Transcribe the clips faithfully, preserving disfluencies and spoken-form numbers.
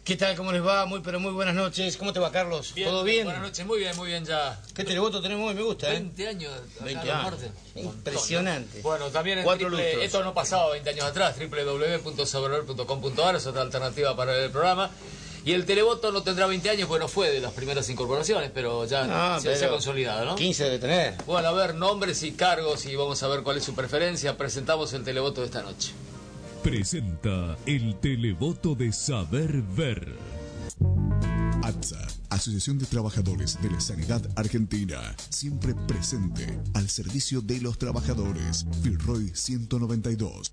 ¿Qué tal? ¿Cómo les va? Muy, pero muy buenas noches. ¿Cómo te va, Carlos? Bien, ¿Todo bien? Buenas noches, muy bien, muy bien ya. ¿Qué televoto tenemos hoy? Me gusta, ¿eh? veinte años. Acá veinte en años. Norte. Impresionante. Bueno, también en Cuatro triple, lustros. esto no pasaba veinte años atrás, doble u doble u doble u punto saberver punto com punto ar es otra alternativa para ver el programa. Y el televoto no tendrá veinte años, bueno, fue de las primeras incorporaciones, pero ya No, se, pero se ha consolidado, ¿no? quince debe tener. Bueno, a ver, nombres y cargos y vamos a ver cuál es su preferencia. Presentamos el televoto de esta noche. Presenta el televoto de Saber Ver. A T S A, Asociación de Trabajadores de la Sanidad Argentina, siempre presente al servicio de los trabajadores. Filroy ciento noventa y dos.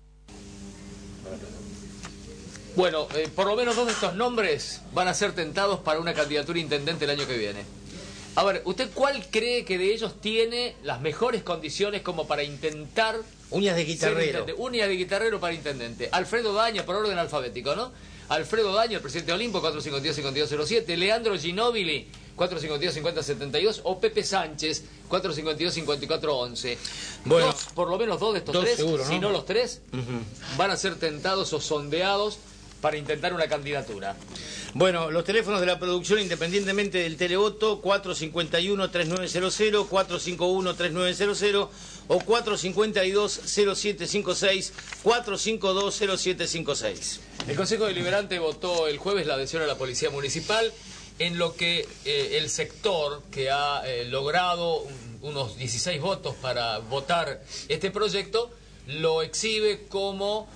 Bueno, eh, por lo menos dos de estos nombres van a ser tentados para una candidatura a intendente el año que viene. A ver, ¿usted cuál cree que de ellos tiene las mejores condiciones como para intentar... Uñas de ser guitarrero. intendente? Uñas de guitarrero para intendente. Alfredo Daña, por orden alfabético, ¿no? Alfredo Daña, el presidente de Olimpo, cuatro cinco dos, cinco dos cero siete. Leandro Ginóbili, cuatro cinco dos, cinco cero siete dos. O Pepe Sánchez, cuatro cinco dos, cinco cuatro once. Bueno, Dos, por lo menos dos de estos dos tres, seguro, ¿no? si no los tres, Ujú. van a ser tentados o sondeados para intentar una candidatura. Bueno, los teléfonos de la producción, independientemente del televoto, cuatro cinco uno, tres nueve cero cero, cuatro cinco uno, tres nueve cero cero o cuatro cinco dos, cero siete cinco seis, cuatro cinco dos, cero siete cinco seis. El Consejo Deliberante votó el jueves la adhesión a la Policía Municipal, en lo que eh, el sector que ha eh, logrado un, unos dieciséis votos para votar este proyecto, lo exhibe como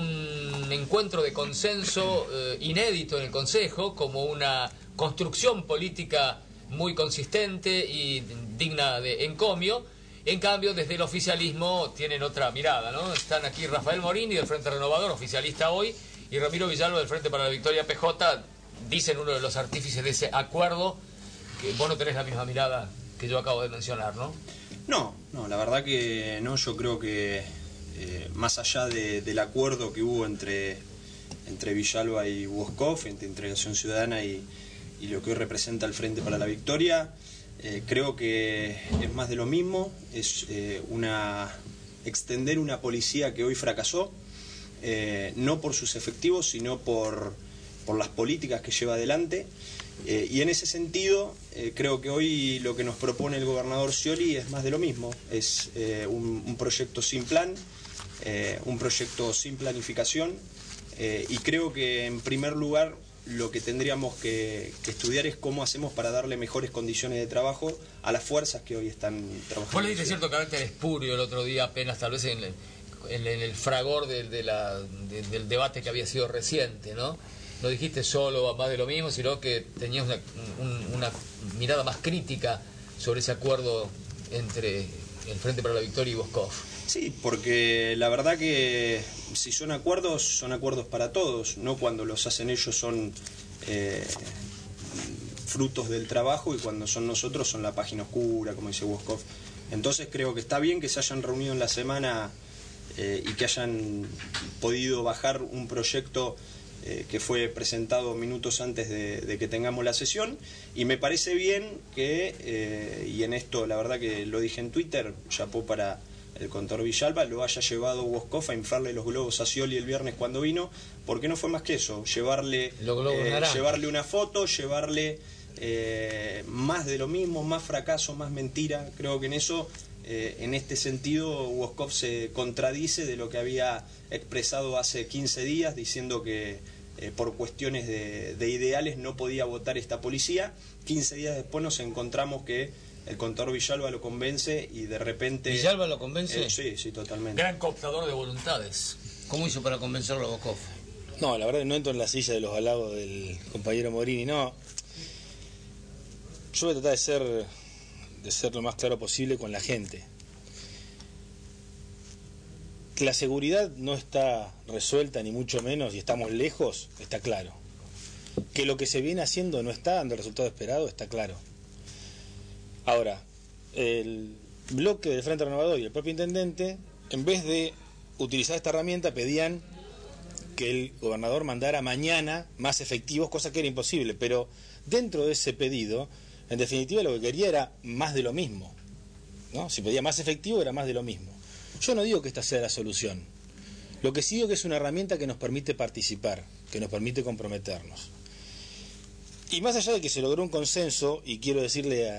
un encuentro de consenso eh, inédito en el Consejo, como una construcción política muy consistente y digna de encomio. En cambio, desde el oficialismo tienen otra mirada, ¿no? Están aquí Rafael Morini del Frente Renovador, oficialista hoy, y Ramiro Villalba del Frente para la Victoria P J, dicen uno de los artífices de ese acuerdo, que vos no tenés la misma mirada que yo acabo de mencionar, ¿no? No, no, la verdad que no, yo creo que eh, más allá de, del acuerdo que hubo entre, entre Villalba y Woskov, entre Integración Ciudadana y, y lo que hoy representa el Frente para la Victoria, eh, creo que es más de lo mismo, es eh, una extender una policía que hoy fracasó, eh, no por sus efectivos, sino por, por las políticas que lleva adelante. Eh, y en ese sentido, eh, creo que hoy lo que nos propone el gobernador Scioli es más de lo mismo. Es eh, un, un proyecto sin plan, eh, un proyecto sin planificación, eh, y creo que en primer lugar lo que tendríamos que, que estudiar es cómo hacemos para darle mejores condiciones de trabajo a las fuerzas que hoy están trabajando. Vos le diste cierto carácter espurio el otro día, apenas tal vez en el, en, en el fragor de, de la, de, del debate que había sido reciente, ¿no? No dijiste solo más de lo mismo, sino que tenías una, un, una mirada más crítica sobre ese acuerdo entre el Frente para la Victoria y Woskov. Sí, porque la verdad que si son acuerdos, son acuerdos para todos, no cuando los hacen ellos son eh, frutos del trabajo y cuando son nosotros son la página oscura, como dice Woskov. Entonces creo que está bien que se hayan reunido en la semana eh, y que hayan podido bajar un proyecto Eh, que fue presentado minutos antes de, de que tengamos la sesión, y me parece bien que, eh, y en esto la verdad que lo dije en Twitter, chapó para el contador Villalba, lo haya llevado Woskov a inflarle los globos a Scioli el viernes cuando vino, porque no fue más que eso, llevarle, eh, llevarle una foto, llevarle eh, más de lo mismo, más fracaso, más mentira. Creo que en eso, eh, en este sentido, Woskov se contradice de lo que había expresado hace quince días, diciendo que eh, por cuestiones de, de ideales no podía votar esta policía. quince días después nos encontramos que el contador Villalba lo convence y de repente... ¿Villalba lo convence? Eh, sí, sí, totalmente. Gran cooptador de voluntades. ¿Cómo hizo para convencerlo a Woskov? No, la verdad que no entro en la silla de los halagos del compañero Morini, no. Yo voy a tratar de ser, de ser lo más claro posible con la gente. Que la seguridad no está resuelta, ni mucho menos, y estamos lejos, está claro. Que lo que se viene haciendo no está dando el resultado esperado, está claro. Ahora, el bloque del Frente Renovador y el propio intendente, en vez de utilizar esta herramienta, pedían que el gobernador mandara mañana más efectivos, cosa que era imposible, pero dentro de ese pedido, en definitiva lo que quería era más de lo mismo, ¿no? Si pedía más efectivo era más de lo mismo. Yo no digo que esta sea la solución. Lo que sí digo que es una herramienta que nos permite participar, que nos permite comprometernos. Y más allá de que se logró un consenso, y quiero decirle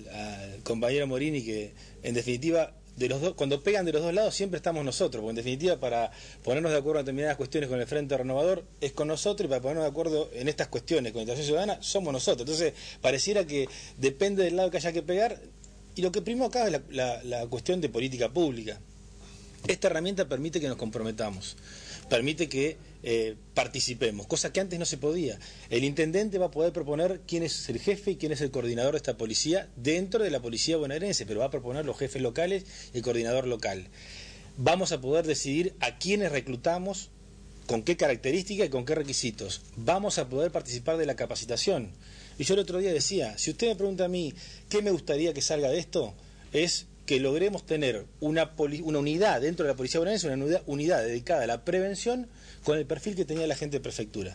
al compañero Morini que, en definitiva, de los dos, cuando pegan de los dos lados siempre estamos nosotros, porque en definitiva para ponernos de acuerdo en determinadas cuestiones con el Frente Renovador es con nosotros, y para ponernos de acuerdo en estas cuestiones con Integración Ciudadana somos nosotros. Entonces pareciera que depende del lado que haya que pegar, y lo que primero acá es la, la, la cuestión de política pública. Esta herramienta permite que nos comprometamos, permite que eh, participemos, cosa que antes no se podía. El intendente va a poder proponer quién es el jefe y quién es el coordinador de esta policía dentro de la policía bonaerense, pero va a proponer los jefes locales y el coordinador local. Vamos a poder decidir a quiénes reclutamos, con qué características y con qué requisitos. Vamos a poder participar de la capacitación. Y yo el otro día decía, si usted me pregunta a mí qué me gustaría que salga de esto, es que logremos tener una, una unidad dentro de la policía bonaerense, una unidad, unidad dedicada a la prevención con el perfil que tenía la gente de prefectura.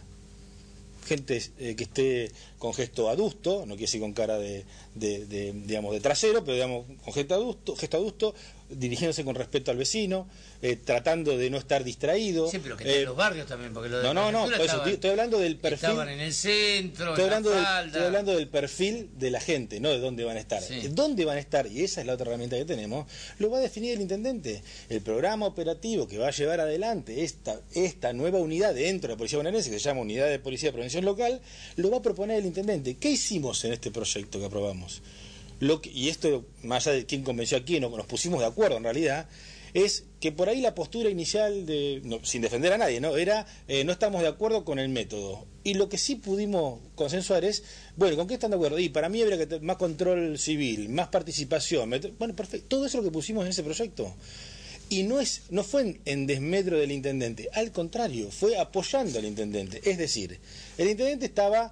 Gente eh, que esté con gesto adusto, no quiere decir con cara de, de, de, digamos, de trasero, pero digamos con gesto adusto, gesto adusto, dirigiéndose con respeto al vecino, eh, tratando de no estar distraído. Sí, pero que eh, en los barrios también, porque lo de no, no, no, por eso, estaban, estoy hablando del perfil. Estaban en el centro, estoy en hablando, la del, falda. estoy hablando del perfil de la gente, no de dónde van a estar. Sí. Dónde van a estar, y esa es la otra herramienta que tenemos, lo va a definir el intendente. El programa operativo que va a llevar adelante esta, esta nueva unidad dentro de la Policía Bonaerense, que se llama Unidad de Policía de Prevención Local, lo va a proponer el intendente. ¿Qué hicimos en este proyecto que aprobamos? Lo que, y esto, más allá de quién convenció a quién, o nos pusimos de acuerdo en realidad, es que por ahí la postura inicial, de no, sin defender a nadie, no era eh, no estamos de acuerdo con el método. Y lo que sí pudimos consensuar es, bueno, ¿con qué están de acuerdo? Y para mí habría que tener más control civil, más participación. Bueno, perfecto, todo eso es lo que pusimos en ese proyecto. Y no es no fue en, en desmedro del intendente, al contrario, fue apoyando al intendente. Es decir, el intendente estaba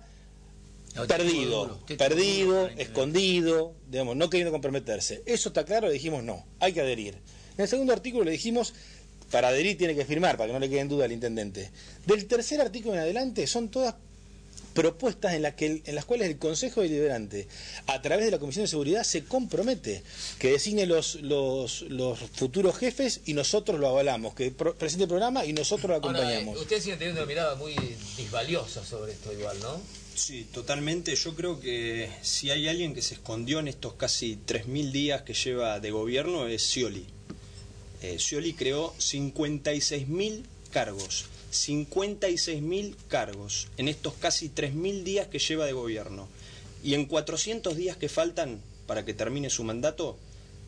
no, perdido, duro, perdido, duro, escondido, digamos, no queriendo comprometerse. Eso está claro, le dijimos no, hay que adherir. En el segundo artículo le dijimos, para adherir tiene que firmar, para que no le quede en duda al intendente. Del tercer artículo en adelante son todas propuestas en las, que, en las cuales el Consejo Deliberante, a través de la Comisión de Seguridad, se compromete que designe los, los, los futuros jefes y nosotros lo avalamos, que pro, presente el programa y nosotros lo acompañamos. Ahora, usted sigue teniendo una mirada muy disvaliosa sobre esto igual, ¿no? Sí, totalmente. Yo creo que si hay alguien que se escondió en estos casi tres mil días que lleva de gobierno es Scioli. Eh, Scioli creó cincuenta y seis mil cargos. cincuenta y seis mil cargos en estos casi tres mil días que lleva de gobierno. Y en cuatrocientos días que faltan para que termine su mandato,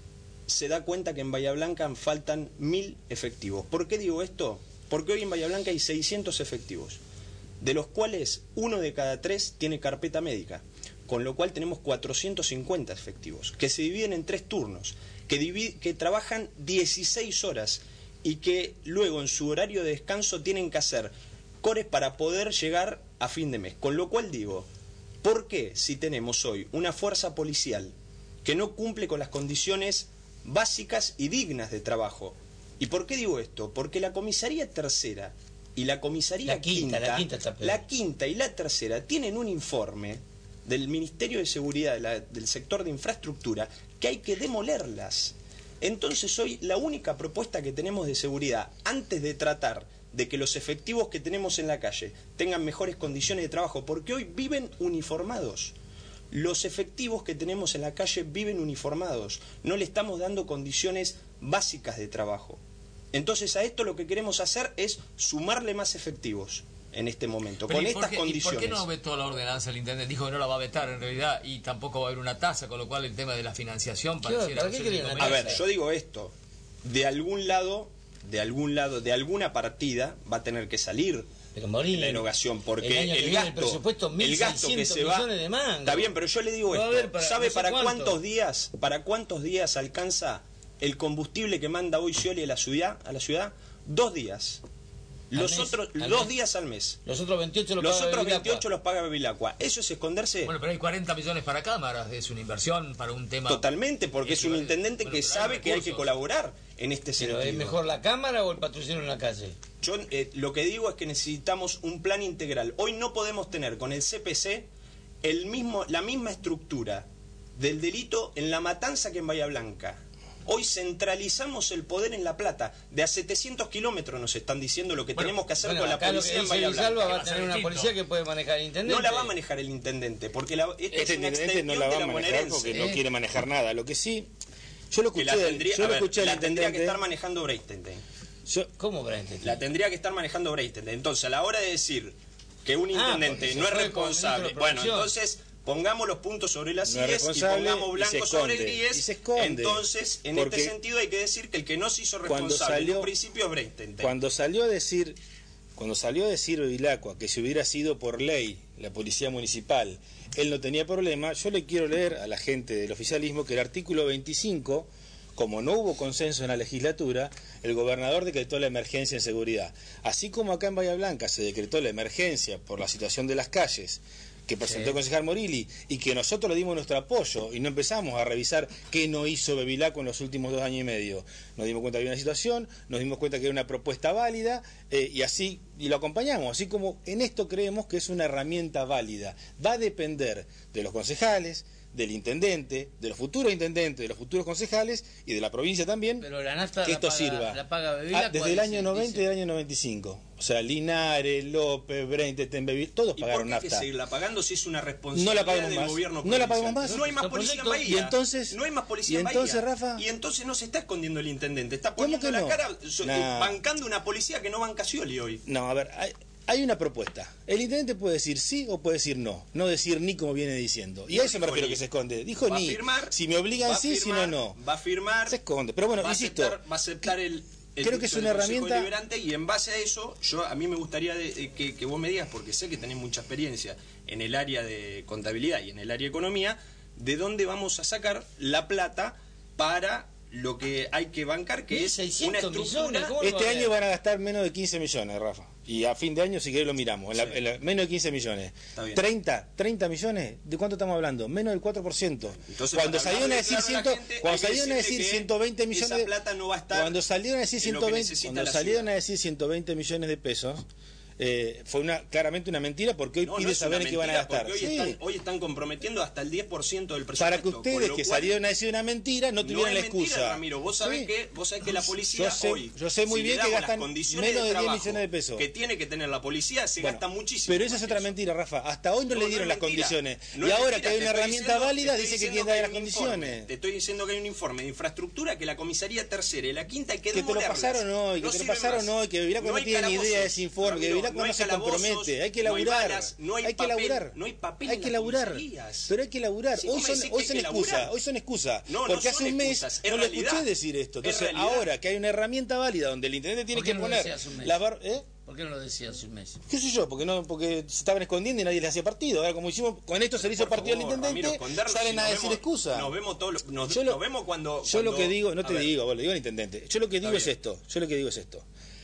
se da cuenta que en Bahía Blanca faltan mil efectivos. ¿Por qué digo esto? Porque hoy en Bahía Blanca hay seiscientos efectivos, de los cuales uno de cada tres tiene carpeta médica, con lo cual tenemos cuatrocientos cincuenta efectivos, que se dividen en tres turnos, que, divide, que trabajan dieciséis horas, y que luego en su horario de descanso tienen que hacer cores para poder llegar a fin de mes. Con lo cual digo, ¿por qué si tenemos hoy una fuerza policial que no cumple con las condiciones básicas y dignas de trabajo? ¿Y por qué digo esto? Porque la comisaría tercera y la comisaría la quinta, quinta, la quinta, está la quinta y la tercera tienen un informe del Ministerio de Seguridad de la, del sector de infraestructura que hay que demolerlas. Entonces hoy la única propuesta que tenemos de seguridad, antes de tratar de que los efectivos que tenemos en la calle tengan mejores condiciones de trabajo, porque hoy viven uniformados, los efectivos que tenemos en la calle viven uniformados, no le estamos dando condiciones básicas de trabajo. Entonces a esto lo que queremos hacer es sumarle más efectivos en este momento, pero con estas qué, condiciones. ¿Y por qué no vetó la ordenanza el intendente? Dijo que no la va a vetar en realidad y tampoco va a haber una tasa, con lo cual el tema de la financiación pareciera... ¿Para qué querían? A ver, yo digo esto, de algún lado, de algún lado, de alguna partida va a tener que salir pero morir, la erogación, porque el, el, el gasto, el, presupuesto, el gasto que se va... De mango. Está bien, pero yo le digo esto, para, ¿sabe no sé para cuánto? cuántos días, para cuántos días alcanza el combustible que manda hoy Scioli a la ciudad, a la ciudad? Dos días. Los mes, otros dos mes. días al mes. Los otros veintiocho los los paga otros Bevilacqua. veintiocho los paga Bevilacqua. Eso es esconderse. Bueno, pero hay cuarenta millones para cámaras, es una inversión para un tema. Totalmente, porque es, es un intendente bueno, que sabe hay que hay que colaborar en este pero sentido. ¿Es mejor la cámara o el patrullero en la calle? Yo eh, lo que digo es que necesitamos un plan integral. Hoy no podemos tener con el C P C el mismo la misma estructura del delito en La Matanza que en Bahía Blanca. Hoy centralizamos el poder en La Plata. De a setecientos kilómetros nos están diciendo lo que Bueno, tenemos que hacer Bueno, con la acá lo que policía en dice Bahía Villalba Blanca. va a va a ser tener una distinto. policía que puede manejar el intendente. No la va a manejar el intendente, porque la, esto Este es una intendente no extensión la va de a la manejar bonaerense. porque ¿eh? no quiere manejar nada. Lo que sí, yo lo Que escuché, la del- tendría, yo a lo ver, escuché al la tendría que intendente. estar manejando Breitenstein. yo- ¿Cómo Brente? La tendría que estar manejando Breitenstein. Entonces, a la hora de decir que un Ah, intendente porque se no es fue como responsable, ministro de bueno, producción. entonces pongamos los puntos sobre las No es sillas y responsable pongamos y blanco se sobre esconde, gris. y se esconde. Entonces, en Porque este sentido hay que decir que el que no se hizo cuando responsable en salió- un principio es Breitenstein. Cuando salió a decir, cuando salió a decir Bevilacqua que si hubiera sido por ley la policía municipal, él no tenía problema, yo le quiero leer a la gente del oficialismo que el artículo veinticinco, como no hubo consenso en la legislatura, el gobernador decretó la emergencia en seguridad. Así como acá en Bahía Blanca se decretó la emergencia por la situación de las calles, que presentó Sí. el concejal Morilli, y que nosotros le dimos nuestro apoyo y no empezamos a revisar qué no hizo Bevilacqua en los últimos dos años y medio. Nos dimos cuenta que había una situación, nos dimos cuenta que era una propuesta válida, eh, y así, y lo acompañamos. Así como en esto creemos que es una herramienta válida. Va a depender de los concejales, del intendente, de los futuros intendentes, de los futuros concejales y de la provincia también, Pero la nafta que la esto paga, sirva. la paga Bevilacqua, Ah, desde el año dice- noventa dice. y del año noventa y cinco. O sea, Linares, López, Breitenstein, Bevilacqua, todos ¿Y pagaron por qué hay que nafta. seguirla pagando si es una No responsabilidad la pagamos del más. gobierno No la provincial? pagamos más. No hay más Son policía en proyectos. Bahía. Y entonces- no hay más policía y en entonces, Bahía. Rafa- Y entonces no se está escondiendo el intendente. Está ¿Cómo poniendo que la no? cara so- Nah. bancando una policía que no banca Scioli hoy. No, a ver, hay, hay una propuesta. El intendente puede decir sí o puede decir no. No decir ni como viene diciendo. Y a eso me Dijo refiero ni. que se esconde. Dijo Va a ni. firmar, Si me obligan va a sí, firmar, si no, no. Va a firmar. Se esconde. Pero bueno, va a insisto. aceptar, va a aceptar el, el creo que es dicto una del Consejo herramienta- Deliberante, y en base a eso, yo a mí me gustaría de- de que, que vos me digas, porque sé que tenés mucha experiencia en el área de contabilidad y en el área de economía, de dónde vamos a sacar la plata para lo que hay que bancar, que es una seiscientos estructura. millones, ¿cómo no va Este a año haber? van a gastar menos de quince millones, Rafa. Y a fin de año, si querés, lo miramos. En la- Sí. en la- menos de quince millones. Está bien. treinta, treinta millones. ¿De cuánto estamos hablando? Menos del cuatro por ciento. Entonces, Cuando para salieron a hablarle decir, claro a la ciento, gente, cuando hay que salieron a decirle decir que ciento veinte millones esa de plata no va a estar Cuando salieron a decir en lo que ciento veinte, necesita cuando la salieron ciudad. a decir ciento veinte millones de pesos, eh, fue una claramente una mentira porque hoy No, no pide es saber una en qué van a mentira, gastar. porque Hoy, Sí. están, hoy están comprometiendo hasta el diez por ciento del presupuesto. Para que con ustedes lo que cual- salieron a decir una mentira no tuvieran no la es mentira, excusa. Ramiro, vos sabés, Sí. que, vos sabés que la policía Yo sé- hoy, yo sé muy si bien le que damos gastan las condiciones menos de diez trabajo millones de pesos. que tiene que tener la policía, se Bueno, gasta muchísimo. pero esa más es que otra eso. mentira, Rafa. Hasta hoy no, No, le no dieron es las mentira. condiciones. No y es ahora mentira, que hay te una estoy herramienta diciendo- válida, te dice estoy que quién diciendo da hay las un informe. condiciones. Te estoy diciendo que hay un informe de infraestructura que la comisaría tercera y la quinta hay que Que te lo demolerlas. pasaron hoy, que No te lo sirve pasaron más. hoy, que Bevilacqua no hay tiene ni idea de calabozos, ese informe, que Ramiro, Bevilacqua no hay se calabozos, compromete. Hay que no hay laburar. balas, no hay Hay que papel, laburar. no hay papel Hay en que las laburar. comisarías. Pero hay que laburar. Sí, Hoy vos me son, decís hoy que son hay que excusa. laburar. Hoy son excusa. No, no Porque son hace un mes excusas, es no lo realidad. escuché decir esto. Es Entonces, realidad. ahora que hay una herramienta válida donde el intendente tiene ¿Por qué que no lo poner decía hace un mes? la bar- ¿eh? ¿Por qué no lo decía hace un mes? ¿Qué sé yo? Porque no, porque se estaban escondiendo y nadie les hacía partido. Ahora, como hicimos con esto se le hizo Por partido al favor, intendente, Ramiro, escondernos, salen si a nos decir vemos- excusa. Nos vemos todos, los- nos, Yo lo- nos vemos cuando. Yo lo cuando- que digo, no a te ver, digo, vos, lo digo al intendente. Yo lo que digo Está es bien. esto. Yo lo que digo es esto.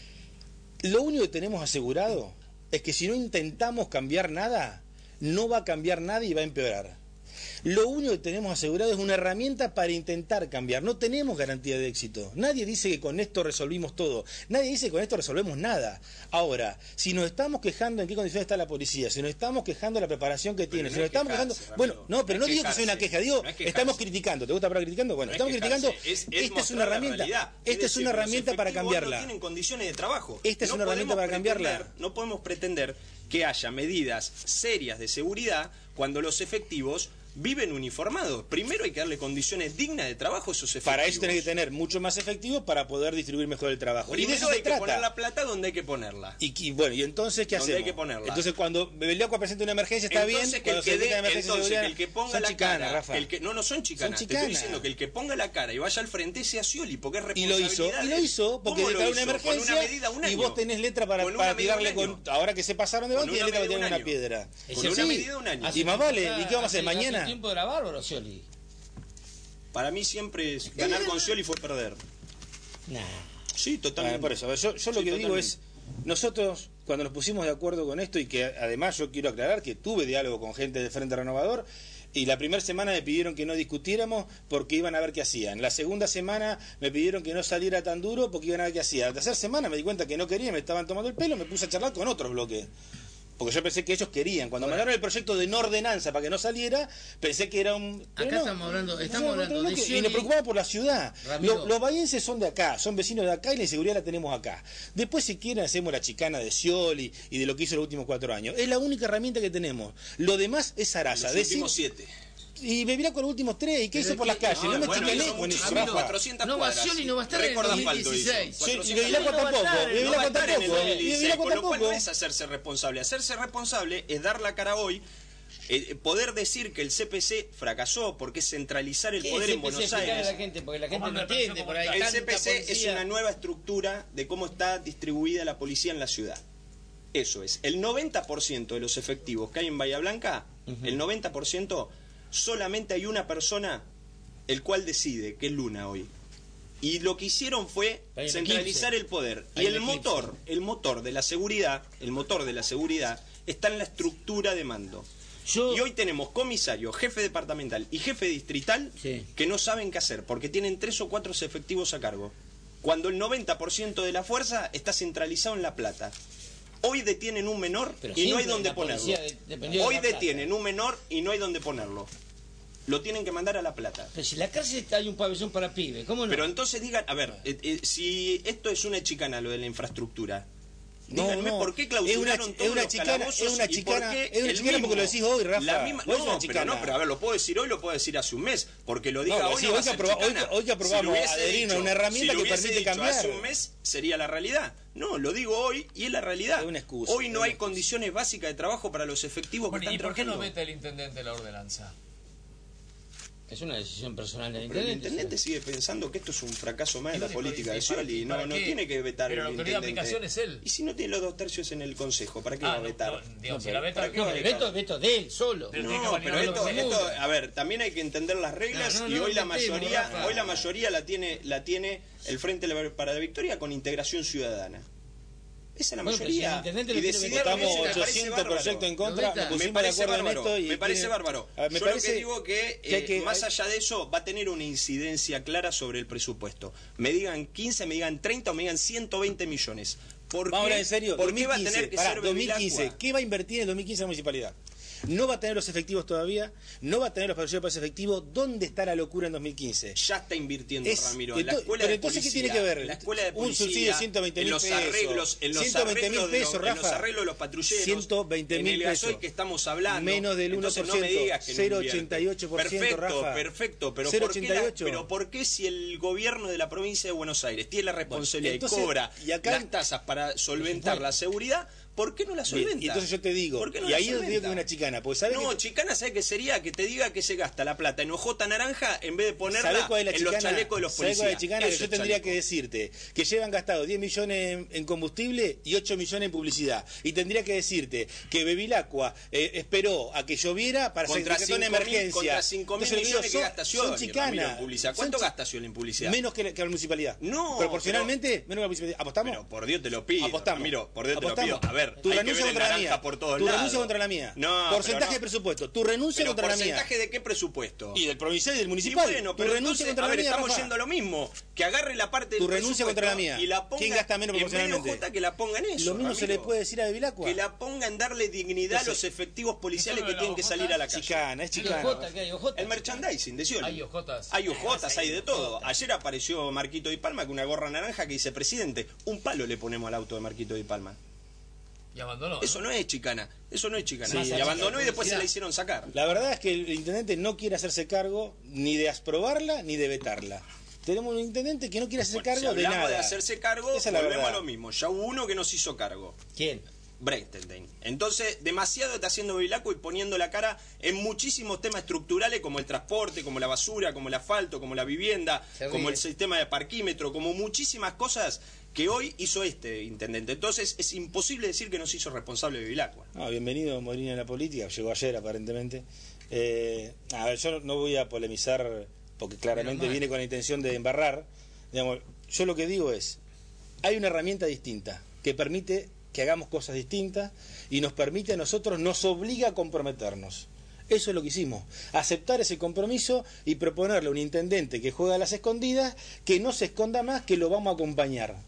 Lo único que tenemos asegurado es que si no intentamos cambiar nada, no va a cambiar nada y va a empeorar. Lo único que tenemos asegurado es una herramienta para intentar cambiar. No tenemos garantía de éxito. Nadie dice que con esto resolvimos todo. Nadie dice que con esto resolvemos nada. Ahora, si nos estamos quejando en qué condiciones está la policía, si nos estamos quejando de la preparación que tiene, no si nos es estamos quejarse, quejando... Ramiro. Bueno, no, pero No no es digo que sea una quejarse. queja, digo, No es quejarse. estamos criticando. ¿Te gusta para criticando? Bueno, No es estamos quejarse, criticando. es- es Esta es mostrar una la herramienta. realidad. Esta Es es decir, una los herramienta para efectivos cambiarla. No tienen condiciones de trabajo. Esta es No una herramienta podemos para cambiarla. pretender- No podemos pretender que haya medidas serias de seguridad cuando los efectivos viven uniformados. Primero hay que darle condiciones dignas de trabajo a esos efectivos. Para eso tenés que tener mucho más efectivos para poder distribuir mejor el trabajo. y de Primero eso se hay que trata. poner la plata donde hay que ponerla. Y, y bueno, y entonces, ¿qué Donde hacemos? hay que ponerla. Entonces, cuando Bevilacqua presenta una emergencia, está Entonces, bien. que el Cuando que, se dé- declara emergencia de entonces, que seguridad, el que ponga son la chicanas, cara, Rafa. el que, no, no son chicanas, Son te estoy chicanas. diciendo que el que ponga la cara y vaya al frente sea Scioli, porque es Y lo responsabilidad hizo, y de lo él. hizo, porque ¿Cómo lo declaró una hizo? Con emergencia una medida un y año. vos tenés letra para, Con una para medida tirarle un año. con... Ahora que se pasaron de Con banco, tiene una letra para medida tirarle un una año. piedra. Con una medida de un año. Y más vale, ¿y qué vamos a hacer Hace- mañana? Hace tiempo era bárbaro, Scioli. Para mí siempre es ganar con Scioli fue perder. Nah. Sí, totalmente. Ah, por eso, yo, yo lo Sí, que digo totalmente. es, nosotros cuando nos pusimos de acuerdo con esto y que además yo quiero aclarar que tuve diálogo con gente del Frente Renovador y la primera semana me pidieron que no discutiéramos porque iban a ver qué hacían. La segunda semana me pidieron que no saliera tan duro porque iban a ver qué hacían. La tercera semana me di cuenta que no querían, me estaban tomando el pelo, me puse a charlar con otros bloques. Porque yo pensé que ellos querían. Cuando Ahora, mandaron el proyecto de no ordenanza para que no saliera, pensé que era un... Acá no, estamos hablando, estamos no, hablando no, de que- Y Scioli. nos preocupaba por la ciudad. Ramiro. Los, los bahienses son de acá, son vecinos de acá y la inseguridad la tenemos acá. Después, si quieren, hacemos la chicana de Scioli y de lo que hizo los últimos cuatro años. Es la única herramienta que tenemos. Lo demás es Sarasa. Los últimos siete. Y me con los últimos tres. ¿Y qué Pero hizo es por que- las calles? no, No, me bueno, chicané hizo con eso, muchísimo, Rafa. cuatrocientas No, cuadras. Scioli no va a estar en el Récord dos mil asfalto hizo. dieciséis. Sí, y cuatrocientas Bevilacqua no va a tampoco. estar, Bevilacqua No va a estar en el tampoco. dos mil Y dieciséis, Bevilacqua con lo cual no tampoco. es hacerse responsable. Hacerse responsable es dar la cara hoy, eh, poder decir que el C P C fracasó porque es centralizar el ¿Qué poder es en C P C? Buenos Explicarle Aires. a la gente, porque la gente Comando no de entiende por ahí. El tanta C P C es policía. una nueva estructura de cómo está distribuida la policía en la ciudad. Eso es. El noventa por ciento de los efectivos que hay en Bahía Blanca, el noventa por ciento, solamente hay una persona el cual decide, que es Luna hoy. Y lo que hicieron fue Hay un centralizar eclipse. el poder. Hay Y un el eclipse. motor, el motor de la seguridad, el motor de la seguridad está en la estructura de mando. Yo- Y hoy tenemos comisario, jefe departamental y jefe distrital Sí. que no saben qué hacer porque tienen tres o cuatro efectivos a cargo. Cuando el noventa por ciento de la fuerza está centralizado en La Plata. Hoy detienen un menor Pero y no hay siempre donde la ponerlo. policía de- dependió de Hoy La Plata. detienen un menor y no hay donde ponerlo. Lo tienen que mandar a La Plata. Pero si en la cárcel hay un pabellón para pibes, ¿cómo no? Pero entonces digan, a ver, eh, eh, si esto es una chicana lo de la infraestructura, No, díganme no. por qué Es clausuraron una- todos es una los chicana- calabozos es una y por chicana- qué es una el chicana porque lo decís hoy, Rafa. La misma, No es no, una pero chicana. no, pero a ver, lo puedo decir hoy, lo puedo decir hace un mes, porque lo diga No, hoy sí, no va hoy a que ser aproba- hoy chicana. que- hoy que aprobamos Si lo hubiese adherirnos a una dicho- herramienta si lo que hubiese permite dicho cambiar. hace un mes sería la realidad. No, lo digo hoy y es la realidad. Es una excusa, Hoy es no una hay excusa. condiciones básicas de trabajo para los efectivos Bueno, que ¿y están por qué no trabajando. mete el intendente la ordenanza? Es una decisión personal del Pero el intendente. intendente sigue pensando que esto es un fracaso más ¿Y de la dónde- política y de para- Scioli. y No, para no qué? tiene que vetar Pero el la autoridad de intendente. aplicación es él. Y si no tiene los dos tercios en el consejo, ¿para qué va Ah, a no, vetar? no, digamos, si pero la veta- ¿para qué no, va a El vetar? veto, veto de él solo. Pero tiene que No, validar pero los esto, segundos. esto, a ver, también hay que entender las reglas No, no, y no hoy la nos metemos, mayoría, Rafa. hoy la mayoría la tiene, la tiene el Frente para la Victoria con integración ciudadana. Esa es la Bueno, pero si el mayoría. intendente Y lo quiere decidieron vetar, Votamos eso me parece ochocientos bárbaro. proyectos en contra, Lo nos veta. Me pusimos de parece acuerdo en bárbaro, esto y me parece tiene- bárbaro. A ver, me Yo parece lo que digo que, que hay eh, que- más allá de eso va a tener una incidencia clara sobre el presupuesto. Me digan quince, me digan treinta o me digan ciento veinte millones. ¿Por Vamos a qué, hablar en serio. ¿por qué va a dos mil quince, tener que pará, ser dos mil quince, Bevilacqua? ¿qué va a invertir en el dos mil quince la municipalidad? No va a tener los efectivos todavía, no va a tener los patrulleros para ese efectivo. ¿Dónde está la locura en dos mil quince? Ya está invirtiendo, Es- Ramiro. ento- La escuela pero de entonces, ¿qué policía, tiene que ver? La escuela de Un policía, subsidio de ciento veinte en mil los pesos. arreglos, en los ciento veinte mil arreglos de los- pesos, en los Rafa. arreglos de los patrulleros, ciento veinte en mil el gasoil pesos. que estamos hablando. Menos del uno por ciento. Entonces no me digas que no cero coma invierte. ochenta y ocho por ciento, Perfecto, Rafa. perfecto, pero cero ¿por, qué coma ochenta y ocho. la- pero ¿por qué si el gobierno de la provincia de Buenos Aires tiene la responsabilidad entonces, y cobra y acá- las tasas para solventar la seguridad, ¿por qué no la Bien, solventa? y entonces yo te digo, ¿Por qué no y la ahí es donde digo solventa? que es una chicana, porque ¿sabes No, que- chicana, ¿sabes qué sería? Que te diga que se gasta la plata en hojota naranja en vez de ponerla ¿Sabés cuál es la en chicana? los chalecos de los ¿Sabés policías. cuál es la chicana? Que Eso yo es tendría chaleco. que decirte que llevan gastado diez millones en, en combustible y ocho millones en publicidad. Y tendría que decirte que Bevilacqua eh, esperó a que lloviera para Contra sacar una cinco mil- emergencia. contra cinco mil Entonces, le digo, millones que son- gasta son Scioli, Ramiro, chicanas. en publicidad. Son ¿Cuánto chi- gasta Scioli en publicidad? Menos que la, que la municipalidad. No, Proporcionalmente, menos que la municipalidad. ¿Apostamos? Pero por Dios te lo pido. Apostamos. Ramiro, por Dios te lo Apostamos. pido. A ver, tu hay que renuncia ver el contra la naranja mía. por todos tu lados. renuncia contra la mía. No, porcentaje pero no. de presupuesto. Tu renuncia Pero contra la mía. ¿porcentaje de qué presupuesto? Y del provincial y del Y municipal. bueno, tu pero renuncia entonces, contra a la ver, mía, estamos Rafa. yendo a lo mismo. Que agarre la parte del Tu renuncia contra la mía. presupuesto y la ponga, ¿Quién gasta menos en vez de proporcionalmente? hojota, que la ponga en eso, Lo mismo se le Ramiro. puede decir a Bevilacqua. Que la ponga en darle dignidad a Entonces, los efectivos policiales ¿eso que de la tienen que hojota? salir a la calle. Chicana, es ¿Qué chicana. ojota? ¿Qué hay ojota? El merchandising de Scioli. Hay ojotas. Hay ojotas, hay de todo. ojotas. Ayer apareció Marquito Di Palma con una gorra naranja que dice presidente. Un palo le ponemos al auto de Marquito Di Palma. Y abandonó. Eso no es chicana. Eso no es chicana. Sí, y sí, abandonó y después se publicidad. la hicieron sacar. La verdad es que el intendente no quiere hacerse cargo ni de aprobarla ni de vetarla. Tenemos un intendente que no quiere hacerse Bueno, si cargo de hablamos nada. de hacerse cargo, Esa es la volvemos a verdad. lo mismo. Ya hubo uno que nos hizo cargo. ¿Quién? Breitenstein. Entonces, demasiado está haciendo Bevilacqua y poniendo la cara en muchísimos temas estructurales como el transporte, como la basura, como el asfalto, como la vivienda, Se como ríe. el sistema de parquímetro, como muchísimas cosas que hoy hizo este intendente. Entonces, es imposible decir que nos hizo responsable Bevilacqua. No, bienvenido Molina en la política, llegó ayer aparentemente. Eh, a ver, yo no voy a polemizar porque claramente Menos mal. viene con la intención de embarrar. Digamos, yo lo que digo es, hay una herramienta distinta que permite que hagamos cosas distintas y nos permite a nosotros, nos obliga a comprometernos. Eso es lo que hicimos, aceptar ese compromiso y proponerle a un intendente que juega a las escondidas que no se esconda más, que lo vamos a acompañar.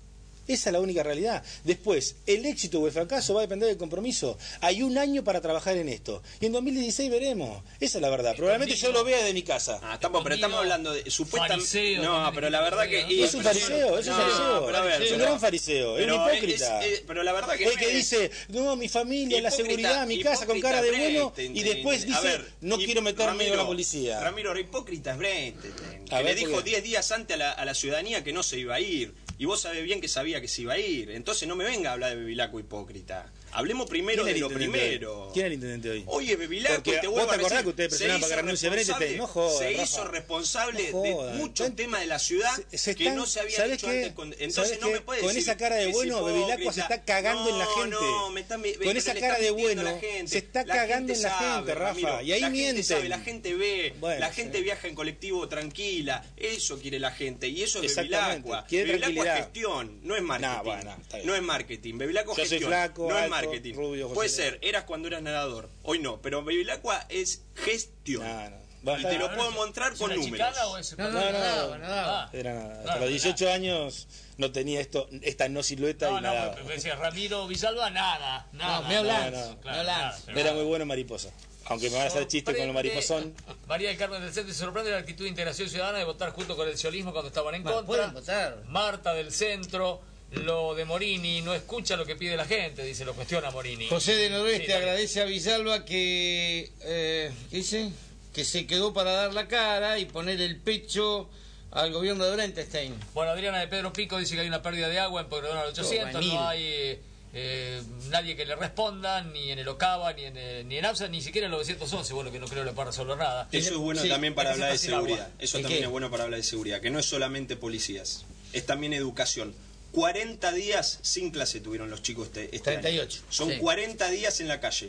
Esa es la única realidad. Después, el éxito o el fracaso va a depender del compromiso. Hay un año para trabajar en esto. Y en dos mil dieciséis veremos. Esa es la verdad. Probablemente yo lo vea desde mi casa. Ah, estamos, pero estamos hablando de supuestamente. No, pero la verdad que. Y es un fariseo, es un fariseo. Es un gran fariseo, es un hipócrita. Pero la verdad que. El que dice, no, mi familia, la seguridad, mi casa con cara de bueno, y después dice, no quiero meterme con la policía. Ramiro, hipócrita es Breitenstein, que le dijo diez días antes a la, a la ciudadanía que no se iba a ir. Y vos sabés bien que sabía que se iba a ir. Entonces no me venga a hablar de Bevilacqua hipócrita. Hablemos primero de lo primero. ¿Quién es el intendente hoy? Hoy es Bevilacqua, te vuelvo a decir. Que ustedes presionaban para que renuncie Breitenstein? No jodas, Se Rafa. hizo responsable No de jodas. muchos temas de la ciudad se, se que están, no se habían hecho qué? antes. Con, entonces no qué? me puede Con decir esa cara de que bueno, es Bevilacqua se está cagando no, en la gente. No, me está, me, con esa cara de bueno, se está la cagando en la sabe, gente, Rafa. Ramiro, Y ahí la mienten. Gente sabe, la gente ve, bueno, la gente sí. viaja en colectivo tranquila. Eso quiere la gente. Y eso es Bevilacqua. Quiere Bevilacqua es gestión, no es marketing. No, bueno, no es marketing. Bevilacqua es gestión. Yo soy flaco, no alto, es marketing. Rubio, Puede ser, eras cuando eras nadador. Hoy no, pero Bevilacqua es gestión. No, no. Va, Y te lo puedo mostrar con números. O es No, no, No, no, nada, nada. Era nada. Hasta Claro, los dieciocho años no tenía esto, esta no silueta No, y no, nada. pero decía Ramiro Villalba, nada. nada No, me hablan. No, no. Claro, me hablan. nada, pero Era nada. muy bueno mariposa. Aunque me van a hacer chiste con lo mariposón. María del Carmen del Centro, se sorprende la actitud de Integración Ciudadana de votar junto con el siolismo cuando estaban en Bueno, contra. pueden votar. Marta del Centro, lo de Morini, no escucha lo que pide la gente, dice, lo cuestiona Morini. José de Noroeste Sí, agradece a Villalba que, eh, ¿qué dice? Que se quedó para dar la cara y poner el pecho al gobierno de Breitenstein. Bueno, Adriana de Pedro Pico dice que hay una pérdida de agua en Pueyrredón al ochocientos, mil. no hay eh, eh, nadie que le responda, ni en el Ocava, ni en, eh, ni en APSA, ni siquiera en el novecientos once, bueno, que no creo que le pueda resolver nada. Eso es bueno Sí, también para hay que hablar de hacer fácil seguridad. agua. Eso ¿El también qué? es bueno para hablar de seguridad, que no es solamente policías, es también educación. cuarenta días sin clase tuvieron los chicos este, este treinta y ocho. año. Son Sí. cuarenta días en la calle.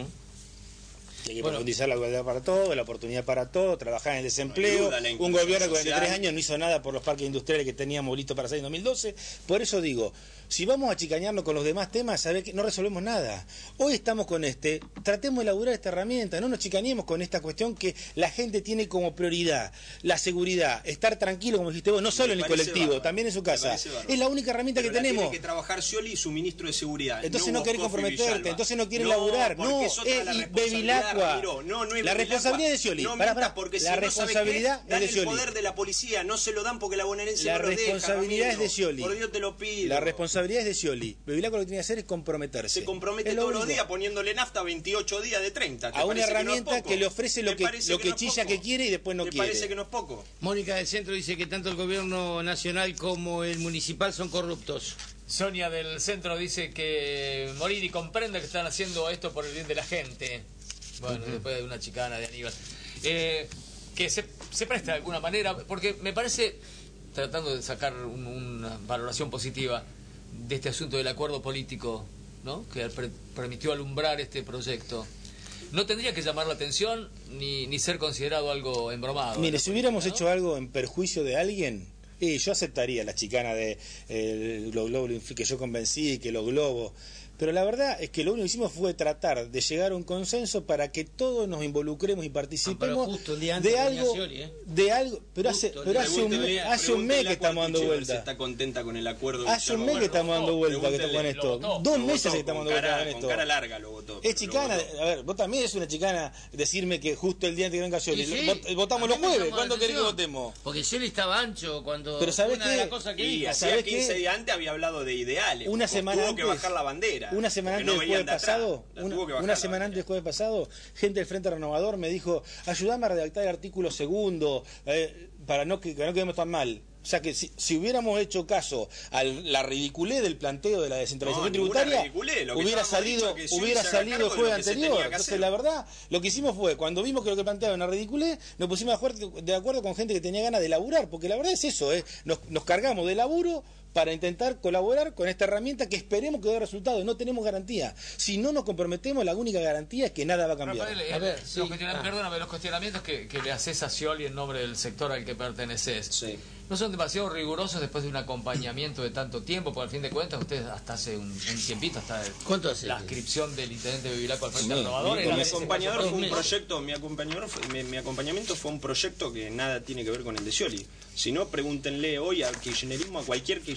Hay que Bueno. profundizar la igualdad para todos, la oportunidad para todos, trabajar en el desempleo. No hay duda, la Un inclusión gobierno que en social. tres años no hizo nada por los parques industriales que teníamos listos para hacer en dos mil doce. Por eso digo, si vamos a chicañarnos con los demás temas, ¿sabés que no resolvemos nada? Hoy estamos con este, tratemos de elaborar esta herramienta, no nos chicañemos con esta cuestión que la gente tiene como prioridad, la seguridad, estar tranquilo, como dijiste vos, no solo Me en el parece colectivo, bárbaro, también en su me casa. parece bárbaro. Es la única herramienta Pero que la tenemos. tiene que trabajar Scioli y su ministro de seguridad. Entonces no, no querés Boscoff y comprometerte, Villalba. entonces no quieres No, laburar. porque No, es otra es la y responsabilidad, Bevilacqua. Ramiro. No, no es La Bevilacqua. responsabilidad es de Scioli. No Pará, mientas, pará. porque si La no, ¿sabes qué? responsabilidad Dan es de el poder Scioli. de la policía, no se lo dan porque la bonaerense La no lo deja, responsabilidad es Ramiro. de Scioli. Por Dios te lo pido. La responsabilidad es de Scioli. Bevilacqua lo que tiene que hacer es comprometerse. Se compromete Es lo todos los único. días poniéndole nafta veintiocho días de treinta. ¿Te A una parece que no es herramienta poco? que le ofrece lo ¿Te que, parece lo que no es chilla poco? que quiere y después no ¿Te quiere. parece que no es poco? Mónica del Centro dice que tanto el gobierno nacional como el municipal son corruptos. Sonia del Centro dice que Morini comprende que están haciendo esto por el bien de la gente. Bueno, uh-huh. Después de una chicana de Aníbal. Eh, que se, se presta de alguna manera, porque me parece, tratando de sacar un, una valoración positiva de este asunto del acuerdo político, ¿no?, que pre- permitió alumbrar este proyecto, no tendría que llamar la atención ni, ni ser considerado algo embromado. Mire, si hubiéramos ¿no? hecho algo en perjuicio de alguien, eh, yo aceptaría la chicana de eh, los globos que yo convencí, que los globos. Pero la verdad es que lo único que hicimos fue tratar de llegar a un consenso para que todos nos involucremos y participemos Ah, pero justo el día antes de venía algo, Scioli, ¿eh? de algo, pero Justo hace, el pero día hace un, Pregúntele- hace un mes pregúntele que a estamos dando Cuartichero vuelta. si está contenta con el acuerdo. Hace un mes Villalba. que estamos dando vuelta que Pregúntele, con esto. lo votó. Dos Lo meses votó que estamos con dando vuelta cara- con con esto. cara larga lo votó. Es pero chicana, lo votó. a ver, vos también es una chicana decirme que justo el día antes que venga Scioli. Y sí, Vot- votamos a los mí me jueves, llamó la ¿cuándo querés que atención, votemos? Porque Scioli estaba ancho cuando Pero ¿sabés una de qué? las cosas que Y dijo. hacía ¿sabés quince qué? días antes había hablado de ideales. Una Tuvo semana que antes, bajar la bandera. Una semana porque antes no del venían jueves de atrás. pasado, La una, tuvo que bajar una la semana bandera. antes del jueves pasado, gente del Frente Renovador me dijo, ayúdame a redactar el artículo segundo, eh, para no que, que no quedemos tan mal. O sea que si, si hubiéramos hecho caso a la ridiculez del planteo de la descentralización No, ninguna tributaria, ridiculez. Lo que hubiera ya hemos salido, dicho es que Scioli hubiera se haga salido el cargo de jueves lo que se anterior. tenía que Entonces hacer. la verdad, lo que hicimos fue, cuando vimos que lo que planteaba era una ridiculez, nos pusimos de acuerdo, de acuerdo con gente que tenía ganas de laburar, porque la verdad es eso, ¿eh? nos, nos cargamos de laburo para intentar colaborar con esta herramienta que esperemos que dé resultados. No tenemos garantía. Si no nos comprometemos, la única garantía es que nada va a cambiar. Rafael, eh, A ver, los sí. cuestiona- Ah. perdóname, los cuestionamientos que, que le haces a Scioli en nombre del sector al que perteneces, Sí. ¿no son demasiado rigurosos después de un acompañamiento de tanto tiempo? Porque al fin de cuentas, ustedes hasta hace un, un tiempito, hasta el- ¿Cuánto hace? la inscripción del intendente Bevilacqua al Frente Sí, Renovador. mi- era Mi ese acompañador caso fue un meses. proyecto, mi acompañador fue- mi, mi acompañamiento fue un proyecto que nada tiene que ver con el de Scioli. Si no, pregúntenle hoy al kirchnerismo, a cualquier kirchnerista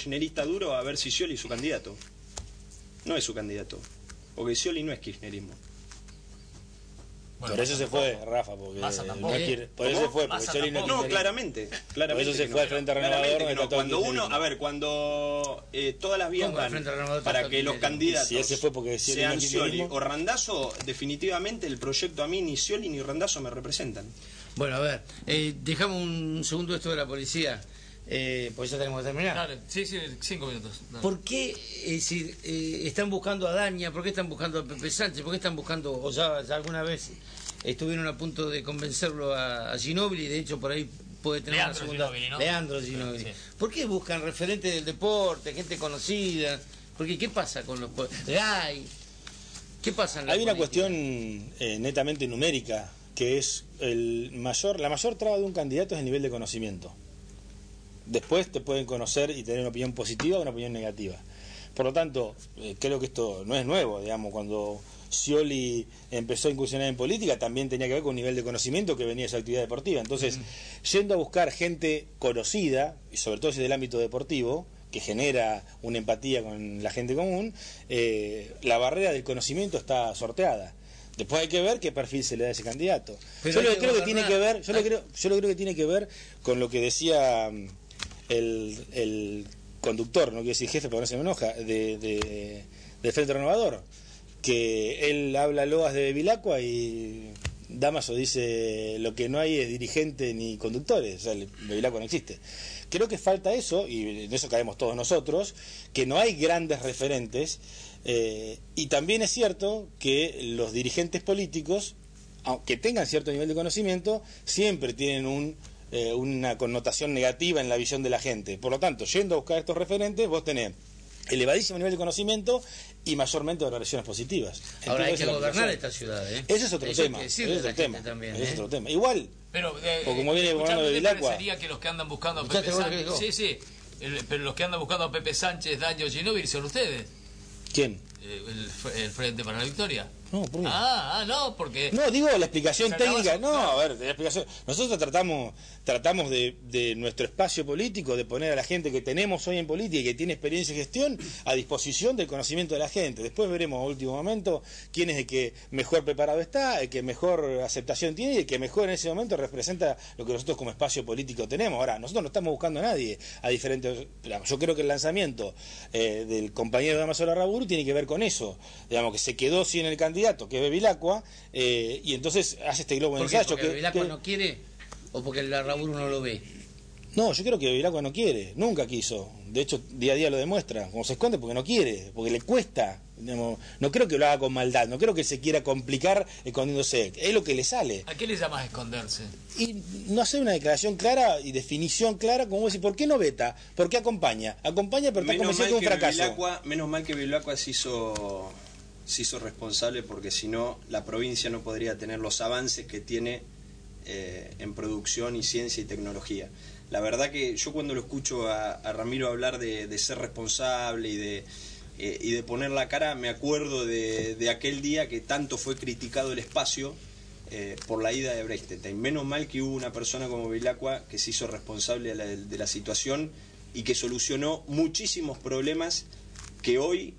kirchnerista duro a ver si Scioli es su candidato. No es su candidato, porque Scioli no es kirchnerismo. Bueno, por eso se fue, Rafa, porque no quiere, por eso se fue, porque Scioli no, no, claramente, claramente. Por eso se fue al Frente Renovador. No. Cuando uno, a ver, cuando eh, todas las vías van para que los candidatos si ese fue porque sean Scioli o Randazzo, definitivamente el proyecto a mí ni Scioli ni Randazzo me representan. Bueno, a ver, eh, dejamos un segundo esto de la policía. Eh, pues ya tenemos que terminar. Dale, sí, sí, cinco minutos. Dale. ¿Por qué es decir, eh, están buscando a Daña? ¿Por qué están buscando a Pepe Sánchez? ¿Por qué están buscando, o ya, ya alguna vez estuvieron a punto de convencerlo a, a Ginóbili? De hecho, por ahí puede tener Leandro una segunda... Ginóbili, ¿no? Leandro Ginóbili. Sí. ¿Por qué buscan referentes del deporte, gente conocida? Porque ¿qué pasa con los... Gay? ¿Qué pasa en la Hay una política? cuestión eh, netamente numérica, que es el mayor, la mayor traba de un candidato es el nivel de conocimiento. Después te pueden conocer y tener una opinión positiva o una opinión negativa. Por lo tanto, eh, creo que esto no es nuevo, digamos, cuando Scioli empezó a incursionar en política también tenía que ver con un nivel de conocimiento que venía de su actividad deportiva. Entonces, mm. yendo a buscar gente conocida, y sobre todo si es del ámbito deportivo, que genera una empatía con la gente común, eh, la barrera del conocimiento está sorteada. Después hay que ver qué perfil se le da a ese candidato. Pero yo lo que creo que tiene que ver, yo lo creo, yo lo creo que tiene que ver con lo que decía el, el conductor, no quiero decir jefe porque no se me enoja, de, de, de Frente Renovador, que él habla loas de Bevilacqua y Damaso dice lo que no hay es dirigente ni conductores, o sea, Bevilacqua no existe. Creo que falta eso, y en eso caemos todos nosotros, que no hay grandes referentes, eh, y también es cierto que los dirigentes políticos, aunque tengan cierto nivel de conocimiento, siempre tienen un Eh, una connotación negativa en la visión de la gente. Por lo tanto, yendo a buscar estos referentes, vos tenés elevadísimo nivel de conocimiento y mayormente valoraciones positivas. Ahora hay que gobernar esta ciudad, ¿eh? Ese es otro Eso tema. Ese es otro tema. También, Ese ¿eh? es otro tema. Igual, pero, eh, porque como viene gobernando de Bevilacqua, parecería que los que andan buscando a ¿Escuchaste Pepe vos lo que Sánchez, dijo? sí, sí, el- pero los que andan buscando a Pepe Sánchez, Daño, Ginóbili son ustedes. ¿quién? Eh, El, el Frente para la Victoria. No, ¿por qué? Ah, ah, no, porque... No, digo la explicación Tratamos- técnica. No, no. a ver, la explicación. Nosotros tratamos tratamos de, de nuestro espacio político, de poner a la gente que tenemos hoy en política y que tiene experiencia y gestión a disposición del conocimiento de la gente. Después veremos a último momento quién es el que mejor preparado está, el que mejor aceptación tiene y el que mejor en ese momento representa lo que nosotros como espacio político tenemos. Ahora, nosotros no estamos buscando a nadie, a diferentes... Yo creo que el lanzamiento eh, del compañero Damaso Larraburu tiene que ver con eso, digamos, que se quedó sin el candidato, que es Bevilacqua, eh, y entonces hace este globo de ¿Por qué? ensayo. ¿Porque que, Bevilacqua que... no quiere o porque el Larraburu no lo ve? No, yo creo que Bevilacqua no quiere, nunca quiso. De hecho, día a día lo demuestra. Como se esconde porque no quiere, porque le cuesta. Digamos, no creo que lo haga con maldad, no creo que se quiera complicar escondiéndose. Es lo que le sale. ¿A qué le llamas esconderse? Y no hacer una declaración clara y definición clara, como decir, ¿por qué no veta? ¿Por qué acompaña? Acompaña, pero está Menos convencido mal que es un que fracaso. Bevilacqua- menos mal que Bevilacqua se hizo, se hizo responsable, porque si no, la provincia no podría tener los avances que tiene eh, en producción y ciencia y tecnología. La verdad que yo cuando lo escucho a, a Ramiro hablar de, de ser responsable y de, eh, y de poner la cara, me acuerdo de, de aquel día que tanto fue criticado el espacio eh, por la ida de Brechtstein. Menos mal que hubo una persona como Bevilacqua que se hizo responsable de la, de la situación y que solucionó muchísimos problemas que hoy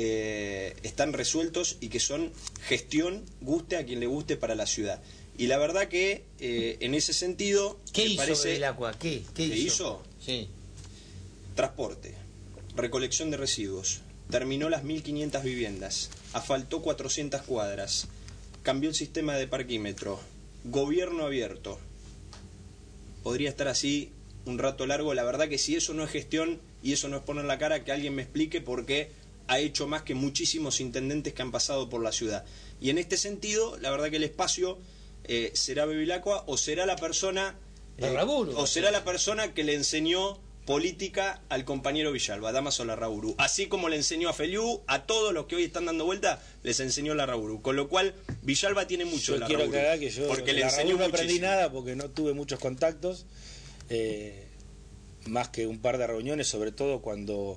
eh, están resueltos y que son gestión, guste a quien le guste, para la ciudad. Y la verdad que eh, en ese sentido ¿Qué me hizo parece... Bevilacqua? ¿Qué, qué ¿Qué hizo? hizo? Sí. Transporte, recolección de residuos, terminó las mil quinientas viviendas, asfaltó cuatrocientas cuadras, cambió el sistema de parquímetro, gobierno abierto. Podría estar así un rato largo. La verdad que si eso no es gestión y eso no es poner la cara, que alguien me explique por qué ha hecho más que muchísimos intendentes que han pasado por la ciudad. Y en este sentido, la verdad que el espacio eh, será Bevilacqua o será la persona eh, Larraburu. o será la persona que le enseñó política al compañero Villalba, Damaso Larraburu, así como le enseñó a Feliu, a todos los que hoy están dando vuelta, les enseñó Larraburu, con lo cual Villalba tiene mucho Yo de Larraburu, quiero aclarar que yo porque de le Larraburu enseñó no aprendí muchísimo. nada porque no tuve muchos contactos, eh, más que un par de reuniones, sobre todo cuando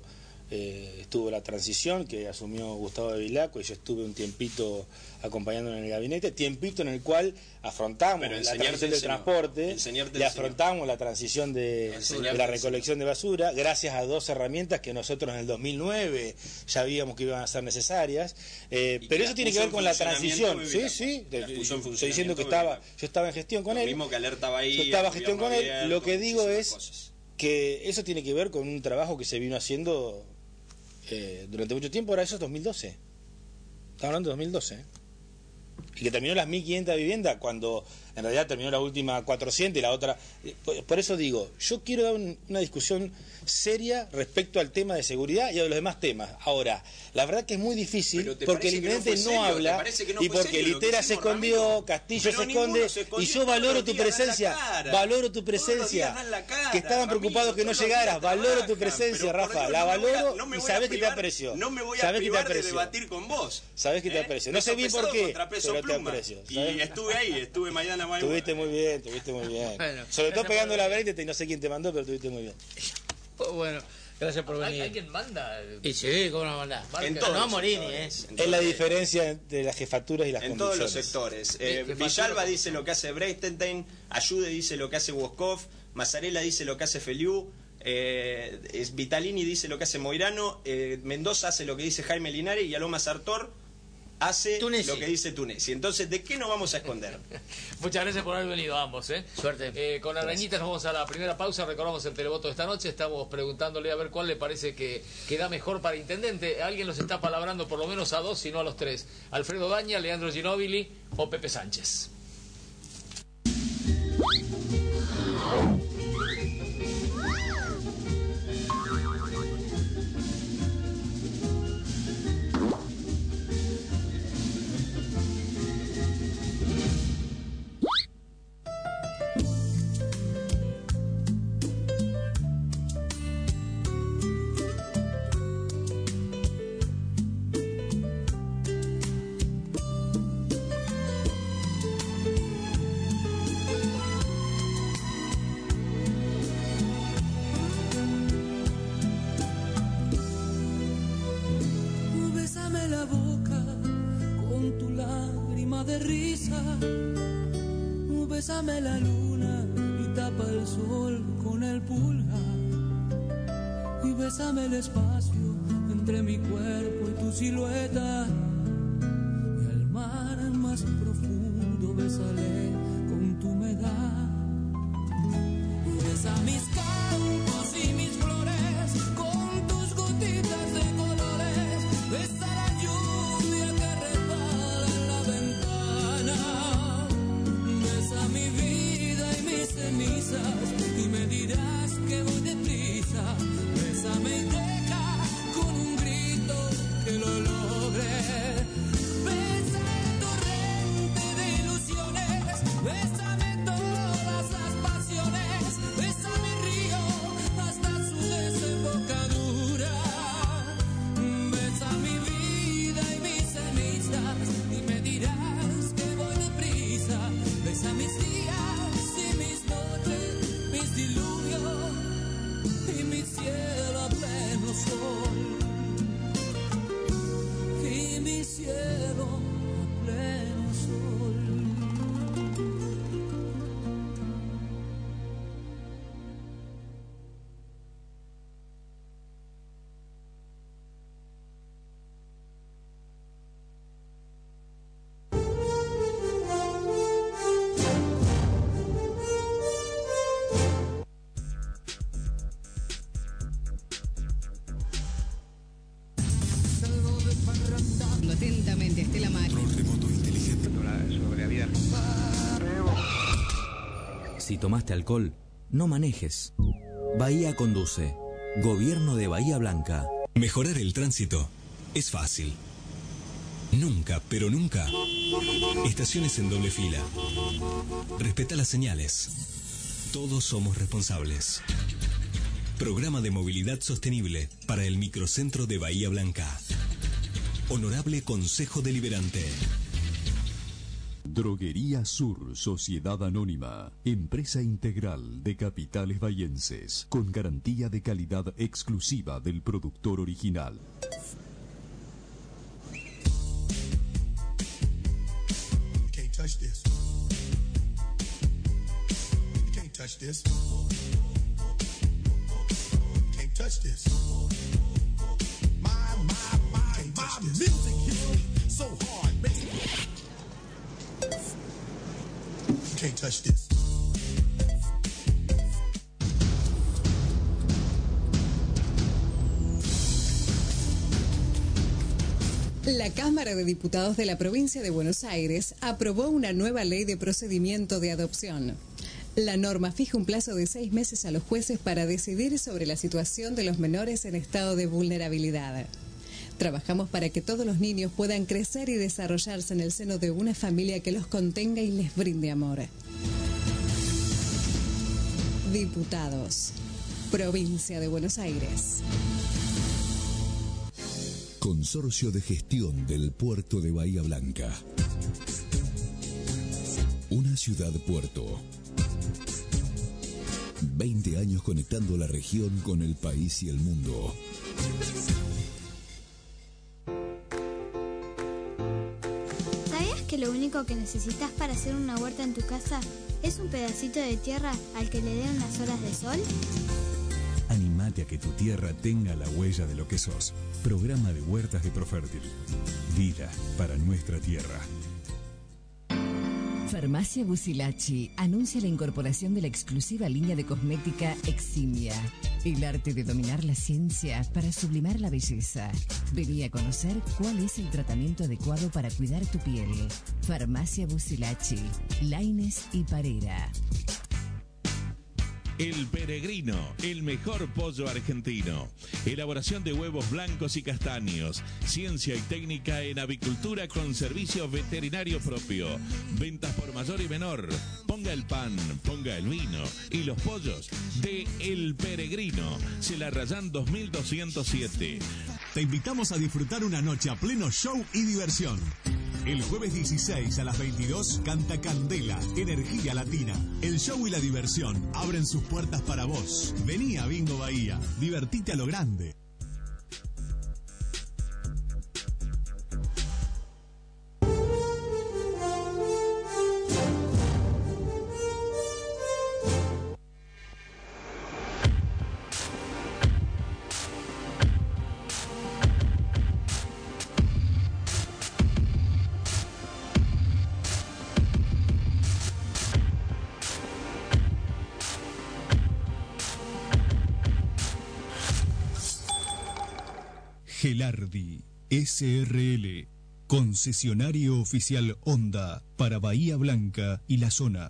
eh, estuvo la transición que asumió Gustavo Bevilacqua y yo estuve un tiempito acompañándolo en el gabinete, tiempito en el cual afrontamos la transición del transporte, le afrontamos la transición de, de la recolección de basura, gracias a dos herramientas que nosotros en el dos mil nueve ya vimos que iban a ser necesarias, eh, pero eso tiene que ver con la transición. Sí, sí, estoy diciendo que estaba, yo estaba en gestión con él, mismo que alertaba ahí, yo estaba en gestión con él, lo que digo es que eso tiene que ver con un trabajo que se vino haciendo eh, durante mucho tiempo. Ahora eso es dos mil doce, estamos hablando de dos mil doce, ¿eh? Y que terminó las mil quinientas viviendas cuando en realidad terminó la última cuatrocientas y la otra. Por eso digo, yo quiero dar un, una discusión seria respecto al tema de seguridad y a los demás temas. Ahora, la verdad que es muy difícil porque el intendente no, no habla no y porque Litera se escondió, Ramiro. Castillo se esconde, se y yo valoro tu presencia, valoro tu presencia, cara, que estaban Ramiro, preocupados que no llegaras, valoro tu presencia, Rafa, la valoro no y sabés que te aprecio. No me voy a privar de debatir con vos. Sabés que te aprecio. No sé bien por qué, pero te aprecio. Y estuve ahí, estuve mañana. Estuviste muy bien, estuviste muy bien. Bueno, sobre todo pegando la veinte, y no sé quién te mandó, pero estuviste muy bien. Bueno, gracias por venir. ¿Alguien manda? Y sí, ¿cómo no manda? En todos no, Morini, ¿eh? Es la diferencia entre las jefaturas y las en conducciones. En todos los sectores. Eh, Villalba dice lo que hace Breitenstein, Ayude dice lo que hace Woskov, Mazzarella dice lo que hace Feliu, eh, Vitalini dice lo que hace Moirano, eh, Mendoza hace lo que dice Jaime Linares y Aloma Sartor hace Tunesi. Lo que dice Tunesi. Entonces, ¿de qué nos vamos a esconder? Muchas gracias por haber venido ambos, ¿eh? Suerte. Eh, con Arañitas nos vamos a la primera pausa. Recordamos el televoto de esta noche. Estamos preguntándole a ver cuál le parece que, que da mejor para intendente. Alguien los está palabrando por lo menos a dos, si no a los tres. Alfredo Daña, Leandro Ginóbili o Pepe Sánchez. Bésame la luna y tapa el sol con el pulgar. Y bésame el espacio entre mi cuerpo y tu silueta. Y al mar más profundo bésale con tu humedad. Besa mis campos y mis flores con tus gotitas de colores. Besa la lluvia que resbala en la ventana. Mi vida y mis cenizas y me dirás que voy deprisa. Bésame y deja con un grito que lo logre. Besa el torrente de ilusiones. Bésame todas las pasiones. Besa mi río hasta su desembocadura. Besa mi vida y mis cenizas y me dirás que voy deprisa. Besa mis días y mis noches, mis diluvios y mi cielo a pleno sol. Y mi cielo a pleno sol. Atentamente, Estela Mar. Control remoto inteligente. Sobre vida. Si tomaste alcohol, no manejes. Bahía conduce. Gobierno de Bahía Blanca. Mejorar el tránsito es fácil. Nunca, pero nunca, estaciones en doble fila. Respeta las señales. Todos somos responsables. Programa de movilidad sostenible para el microcentro de Bahía Blanca. Honorable Consejo Deliberante. Droguería Sur, Sociedad Anónima, empresa integral de capitales bahienses, con garantía de calidad exclusiva del productor original. You can't touch this. You can't touch this. You can't touch this. My, my, my, my music hits me so hard. You can't touch this. La Cámara de Diputados de la Provincia de Buenos Aires aprobó una nueva ley de procedimiento de adopción. La norma fija un plazo de seis meses a los jueces para decidir sobre la situación de los menores en estado de vulnerabilidad. Trabajamos para que todos los niños puedan crecer y desarrollarse en el seno de una familia que los contenga y les brinde amor. Diputados, Provincia de Buenos Aires. Consorcio de Gestión del Puerto de Bahía Blanca. Una ciudad-puerto. veinte años conectando la región con el país y el mundo. ¿Sabías que lo único que necesitas para hacer una huerta en tu casa es un pedacito de tierra al que le den unas horas de sol? Animate a que tu tierra tenga la huella de lo que sos. Programa de Huertas de Profértil. Vida para nuestra tierra. Farmacia Busilacci anuncia la incorporación de la exclusiva línea de cosmética Eximia. El arte de dominar la ciencia para sublimar la belleza. Vení a conocer cuál es el tratamiento adecuado para cuidar tu piel. Farmacia Busilacci, Lainez y Parera. El Peregrino, el mejor pollo argentino. Elaboración de huevos blancos y castaños. Ciencia y técnica en avicultura con servicio veterinario propio. Ventas por mayor y menor. Ponga el pan, ponga el vino y los pollos de El Peregrino. Celarrayán dos mil doscientos siete. Te invitamos a disfrutar una noche a pleno show y diversión. El jueves dieciséis a las veintidós canta Candela, Energía Latina. El show y la diversión abren sus puertas para vos. Vení a Bingo Bahía, divertite a lo grande. Gelardi, S R L, concesionario oficial Honda para Bahía Blanca y la zona.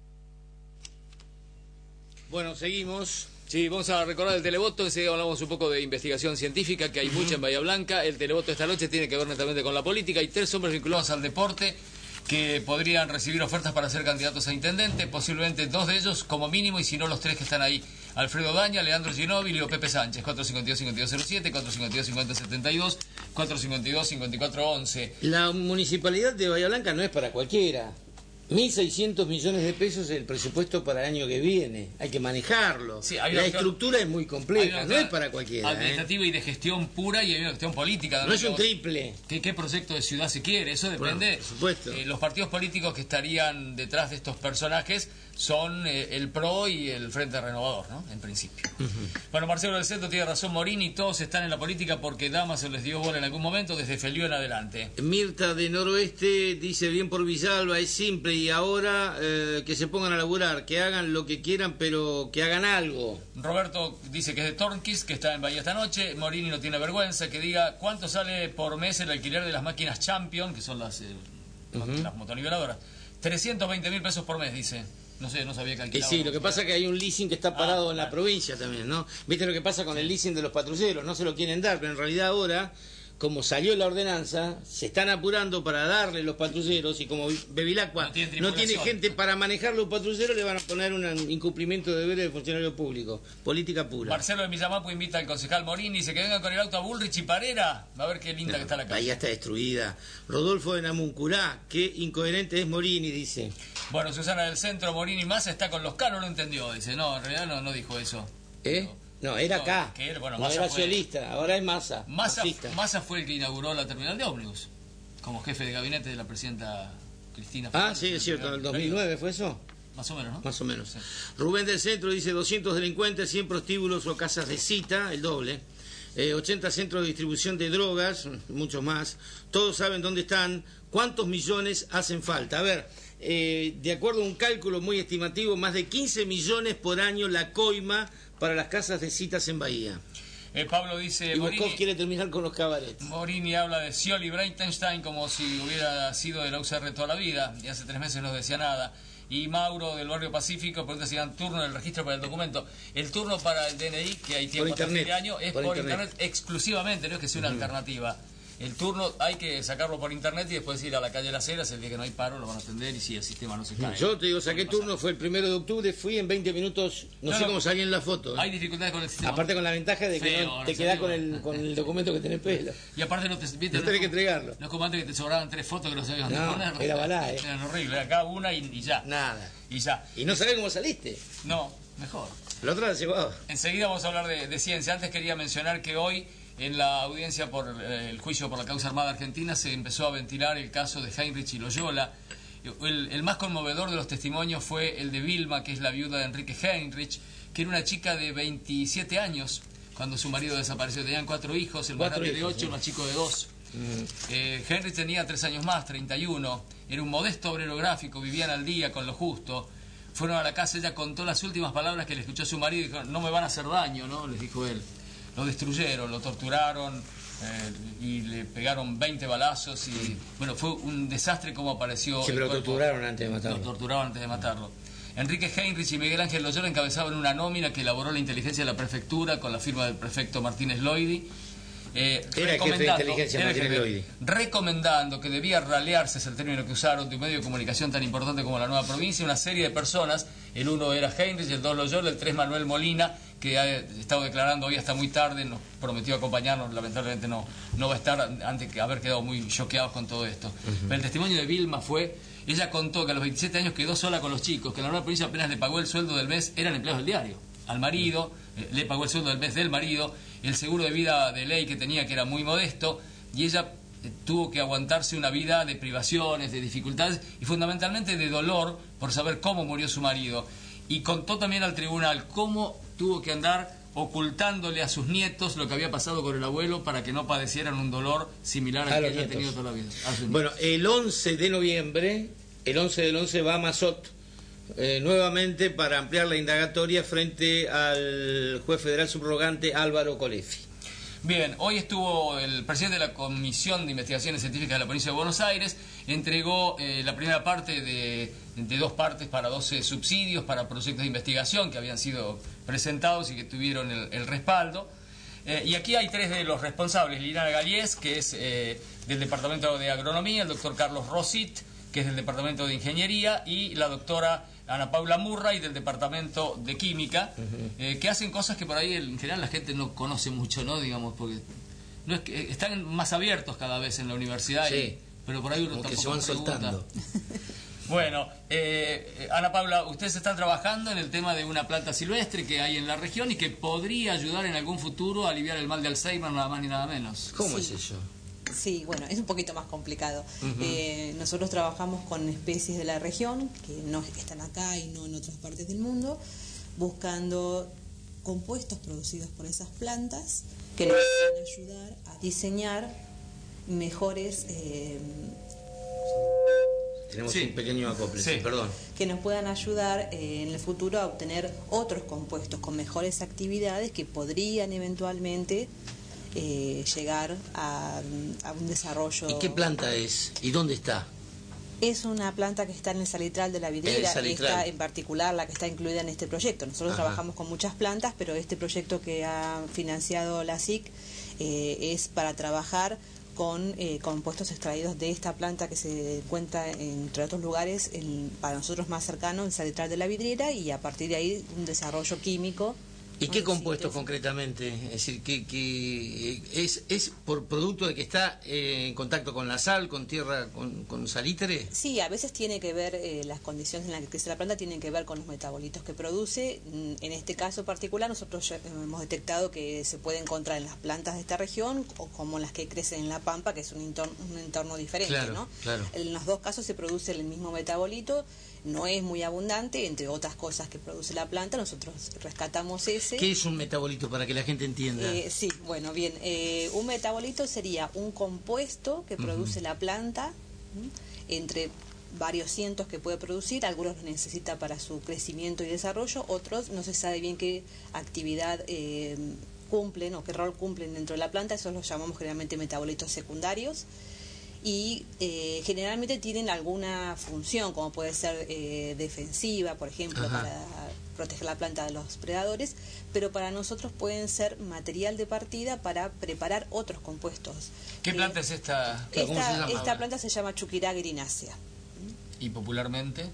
Bueno, seguimos. Sí, vamos a recordar el televoto, enseguida hablamos un poco de investigación científica, que hay mucha en Bahía Blanca. El televoto esta noche tiene que ver netamente con la política. Hay tres hombres vinculados al deporte que podrían recibir ofertas para ser candidatos a intendente, posiblemente dos de ellos como mínimo, y si no los tres que están ahí: Alfredo Daña, Leandro Ginóbili o Pepe Sánchez. Cuatro cinco dos, cinco dos cero siete, cuatro cinco dos, cinco cero siete dos, cuatro cinco dos, cinco cuatro once. La municipalidad de Bahía Blanca no es para cualquiera. mil seiscientos millones de pesos es el presupuesto para el año que viene. Hay que manejarlo. Sí, hay la una estructura es muy compleja, no es para cualquiera. Administrativa ¿eh? y de gestión pura, y hay una cuestión política. No es un triple. ¿Qué, ¿Qué proyecto de ciudad se quiere? Eso depende. Bueno, por supuesto. Eh, los partidos políticos que estarían detrás de estos personajes son eh, el P R O y el Frente Renovador, ¿no? En principio. Uh-huh. Bueno, Marcelo del Centro tiene razón, Morini, todos están en la política porque Dama se les dio bola en algún momento, desde Feliu en adelante. Mirta de Noroeste dice: bien por Villalba, es simple, y ahora eh, que se pongan a laburar, que hagan lo que quieran, pero que hagan algo. Roberto dice que es de Tornquist, que está en Bahía esta noche. Morini no tiene vergüenza, que diga cuánto sale por mes el alquiler de las máquinas Champion, que son las, eh, uh-huh. las motoniveladoras. trescientos veinte mil pesos por mes, dice. No sé, no sabía que alquilaba. Que sí, lo que pasa es que hay un leasing que está parado ah, en la claro. provincia también, ¿no? Viste lo que pasa con el leasing de los patrulleros, no se lo quieren dar, pero en realidad ahora, como salió la ordenanza, se están apurando para darle los patrulleros, y como Bevilacqua No tiene no tiene tripulación. gente para manejar los patrulleros, le van a poner un incumplimiento de deberes de funcionario público. Política pura. Marcelo de Villamapo invita al concejal Morini, dice que vengan con el auto a Bullrich y Parera. Va a ver qué linda No, que está la calle. Bahía está destruida. Rodolfo de Namuncurá, qué incoherente es Morini, dice. Bueno, Susana del Centro, Morini Massa está con los K, no lo entendió. Dice, no, en realidad no, no dijo eso. ¿Eh? No, era No, acá. que era- bueno, no Massa era fue- socialista, ahora es Massa. Massa, fascista. Massa fue el que inauguró la terminal de ómnibus, como jefe de gabinete de la presidenta Cristina Ah, Fernández. sí, es cierto, en el dos mil nueve fue eso. Más o menos, ¿no? Más o menos. Rubén del Centro dice doscientos delincuentes, cien prostíbulos o casas de cita, el doble. Eh, ochenta centros de distribución de drogas, muchos más. Todos saben dónde están, cuántos millones hacen falta. A ver, eh, de acuerdo a un cálculo muy estimativo, más de quince millones por año la coima para las casas de citas en Bahía. Eh, Pablo dice, Y Boscov Morini, quiere terminar con los cabarets. Morini habla de Scioli Breitenstein como si hubiera sido de la U C R toda la vida, y hace tres meses no decía nada. Y Mauro del Barrio Pacífico pregunta si dan turno en el registro para el documento. El turno para el D N I, que hay tiempo hasta internet, fin de año, es por por, internet. internet. exclusivamente, no es que sea una Ujú. alternativa. El turno hay que sacarlo por internet y después ir a la calle Las Heras, el día que no hay paro lo van a atender y si el sistema no se cae. Yo te digo, saqué turno, fue el primero de octubre, fui en veinte minutos, no, No, sé no, cómo salí en la foto. ¿eh? Hay dificultades con el sistema. Aparte con la ventaja de que Feo, no no te sé, quedás digo. con el, con el documento que tenés pelo. Y aparte no te viste, No no tenés es que como- entregarlo. No es como antes que te sobraban tres fotos que no sabías dónde No, poner. era balá, ¿eh? Eran horribles. Acá una y, y ya. Nada. Y ya. Y no sabés cómo saliste. No, mejor. La otra la llevaba. Enseguida vamos a hablar de, de ciencia. Antes quería mencionar que hoy, en la audiencia por eh, el juicio por la causa armada argentina, se empezó a ventilar el caso de Heinrich y Loyola. El, el más conmovedor de los testimonios fue el de Vilma, que es la viuda de Enrique Heinrich, que era una chica de veintisiete años cuando su marido desapareció. Tenían cuatro hijos, el más Cuatro grande de hijos, ocho, sí. el más chico de dos. Eh, Heinrich tenía tres años más, treinta y uno. Era un modesto obrero gráfico, vivían al día con lo justo. Fueron a la casa, ella contó las últimas palabras que le escuchó su marido y dijo, no me van a hacer daño, ¿no? Les dijo él. Lo destruyeron, lo torturaron eh, y le pegaron veinte balazos y bueno, fue un desastre como apareció. Sí, el pero lo cuerpo. torturaron antes de matarlo. Lo torturaron antes de matarlo. Enrique Heinrich y Miguel Ángel Loyola encabezaban una nómina que elaboró la inteligencia de la prefectura con la firma del prefecto Martínez Loidi. Eh, Era el jefe de recomendando- inteligencia, era el Martínez jefe, Loidi. recomendando que debía ralearse, es el término que usaron, de un medio de comunicación tan importante como la Nueva Provincia, una serie de personas, el uno era Heinrich, el dos Loyola, el tres Manuel Molina, que ha estado declarando hoy hasta muy tarde, nos prometió acompañarnos, lamentablemente no, no va a estar, antes de haber quedado muy choqueados con todo esto. Pero el testimonio de Vilma fue, ella contó que a los veintisiete años quedó sola con los chicos, que la Nueva Provincia apenas le pagó el sueldo del mes, eran empleados del diario, al marido, eh, le pagó el sueldo del mes del marido, el seguro de vida de ley que tenía, que era muy modesto, y ella eh, tuvo que aguantarse una vida de privaciones, de dificultades y fundamentalmente de dolor por saber cómo murió su marido. Y contó también al tribunal cómo tuvo que andar ocultándole a sus nietos lo que había pasado con el abuelo para que no padecieran un dolor similar A al que los ella ha nietos. tenido toda la vida. A sus Bueno, el once de noviembre, el once del once va a Mazot eh, nuevamente para ampliar la indagatoria frente al juez federal subrogante Álvaro Colefi. Bien, hoy estuvo el presidente de la Comisión de Investigaciones Científicas de la Provincia de Buenos Aires, entregó eh, la primera parte de, de dos partes para doce subsidios para proyectos de investigación que habían sido presentados y que tuvieron el, el respaldo. Eh, y aquí hay tres de los responsables, Liliana Galiés, que es eh, del Departamento de Agronomía, el doctor Carlos Rosit, que es del Departamento de Ingeniería, y la doctora Ana Paula Murray del Departamento de Química, eh, que hacen cosas que por ahí en general la gente no conoce mucho, ¿no? Digamos, porque no es que están más abiertos cada vez en la universidad, Sí. y, pero por ahí uno Como que tampoco se van pregunta. soltando. Bueno, eh, Ana Paula, ustedes están trabajando en el tema de una planta silvestre que hay en la región y que podría ayudar en algún futuro a aliviar el mal de Alzheimer, nada más ni nada menos. ¿Cómo Sí. es eso? Sí, bueno, es un poquito más complicado. Ujú. Eh, nosotros trabajamos con especies de la región que no están acá y no en otras partes del mundo, buscando compuestos producidos por esas plantas que nos pueden ayudar a diseñar mejores, eh, Tenemos Sí. un pequeño acople, sí, Sí. perdón. que nos puedan ayudar eh, en el futuro a obtener otros compuestos con mejores actividades que podrían eventualmente eh, llegar a, a un desarrollo. ¿Y qué planta es? ¿Y dónde está? Es una planta que está en el salitral de la vidriera, esta en particular la que está incluida en este proyecto. Nosotros Ajá. trabajamos con muchas plantas, pero este proyecto que ha financiado la S I C eh, es para trabajar con eh, compuestos extraídos de esta planta que se encuentra entre otros lugares, en, para nosotros más cercano, el salitral de la vidriera, y a partir de ahí un desarrollo químico. ¿Y qué compuestos concretamente? Es decir, que, que es, es por producto de que está eh, en contacto con la sal, con tierra, con, con salitre. Sí, a veces tiene que ver, eh, las condiciones en las que crece la planta tienen que ver con los metabolitos que produce. En este caso particular nosotros ya hemos detectado que se puede encontrar en las plantas de esta región o como las que crecen en la Pampa, que es un entorno, un entorno diferente, claro, ¿no? Claro. En los dos casos se produce el mismo metabolito. No es muy abundante, entre otras cosas que produce la planta, nosotros rescatamos ese. ¿Qué es un metabolito para que la gente entienda? Eh, sí, bueno, bien, eh, un metabolito sería un compuesto que produce uh-huh. la planta, ¿sí? entre varios cientos que puede producir, algunos los necesita para su crecimiento y desarrollo, otros no se sabe bien qué actividad eh, cumplen o qué rol cumplen dentro de la planta, esos los llamamos generalmente metabolitos secundarios. Y eh, generalmente tienen alguna función, como puede ser eh, defensiva, por ejemplo, Ajá. para proteger la planta de los predadores, pero para nosotros pueden ser material de partida para preparar otros compuestos. ¿Qué eh, planta es esta? Esta, ¿Cómo se llama? Esta planta se llama Chuquirá grinácea. ¿Y popularmente?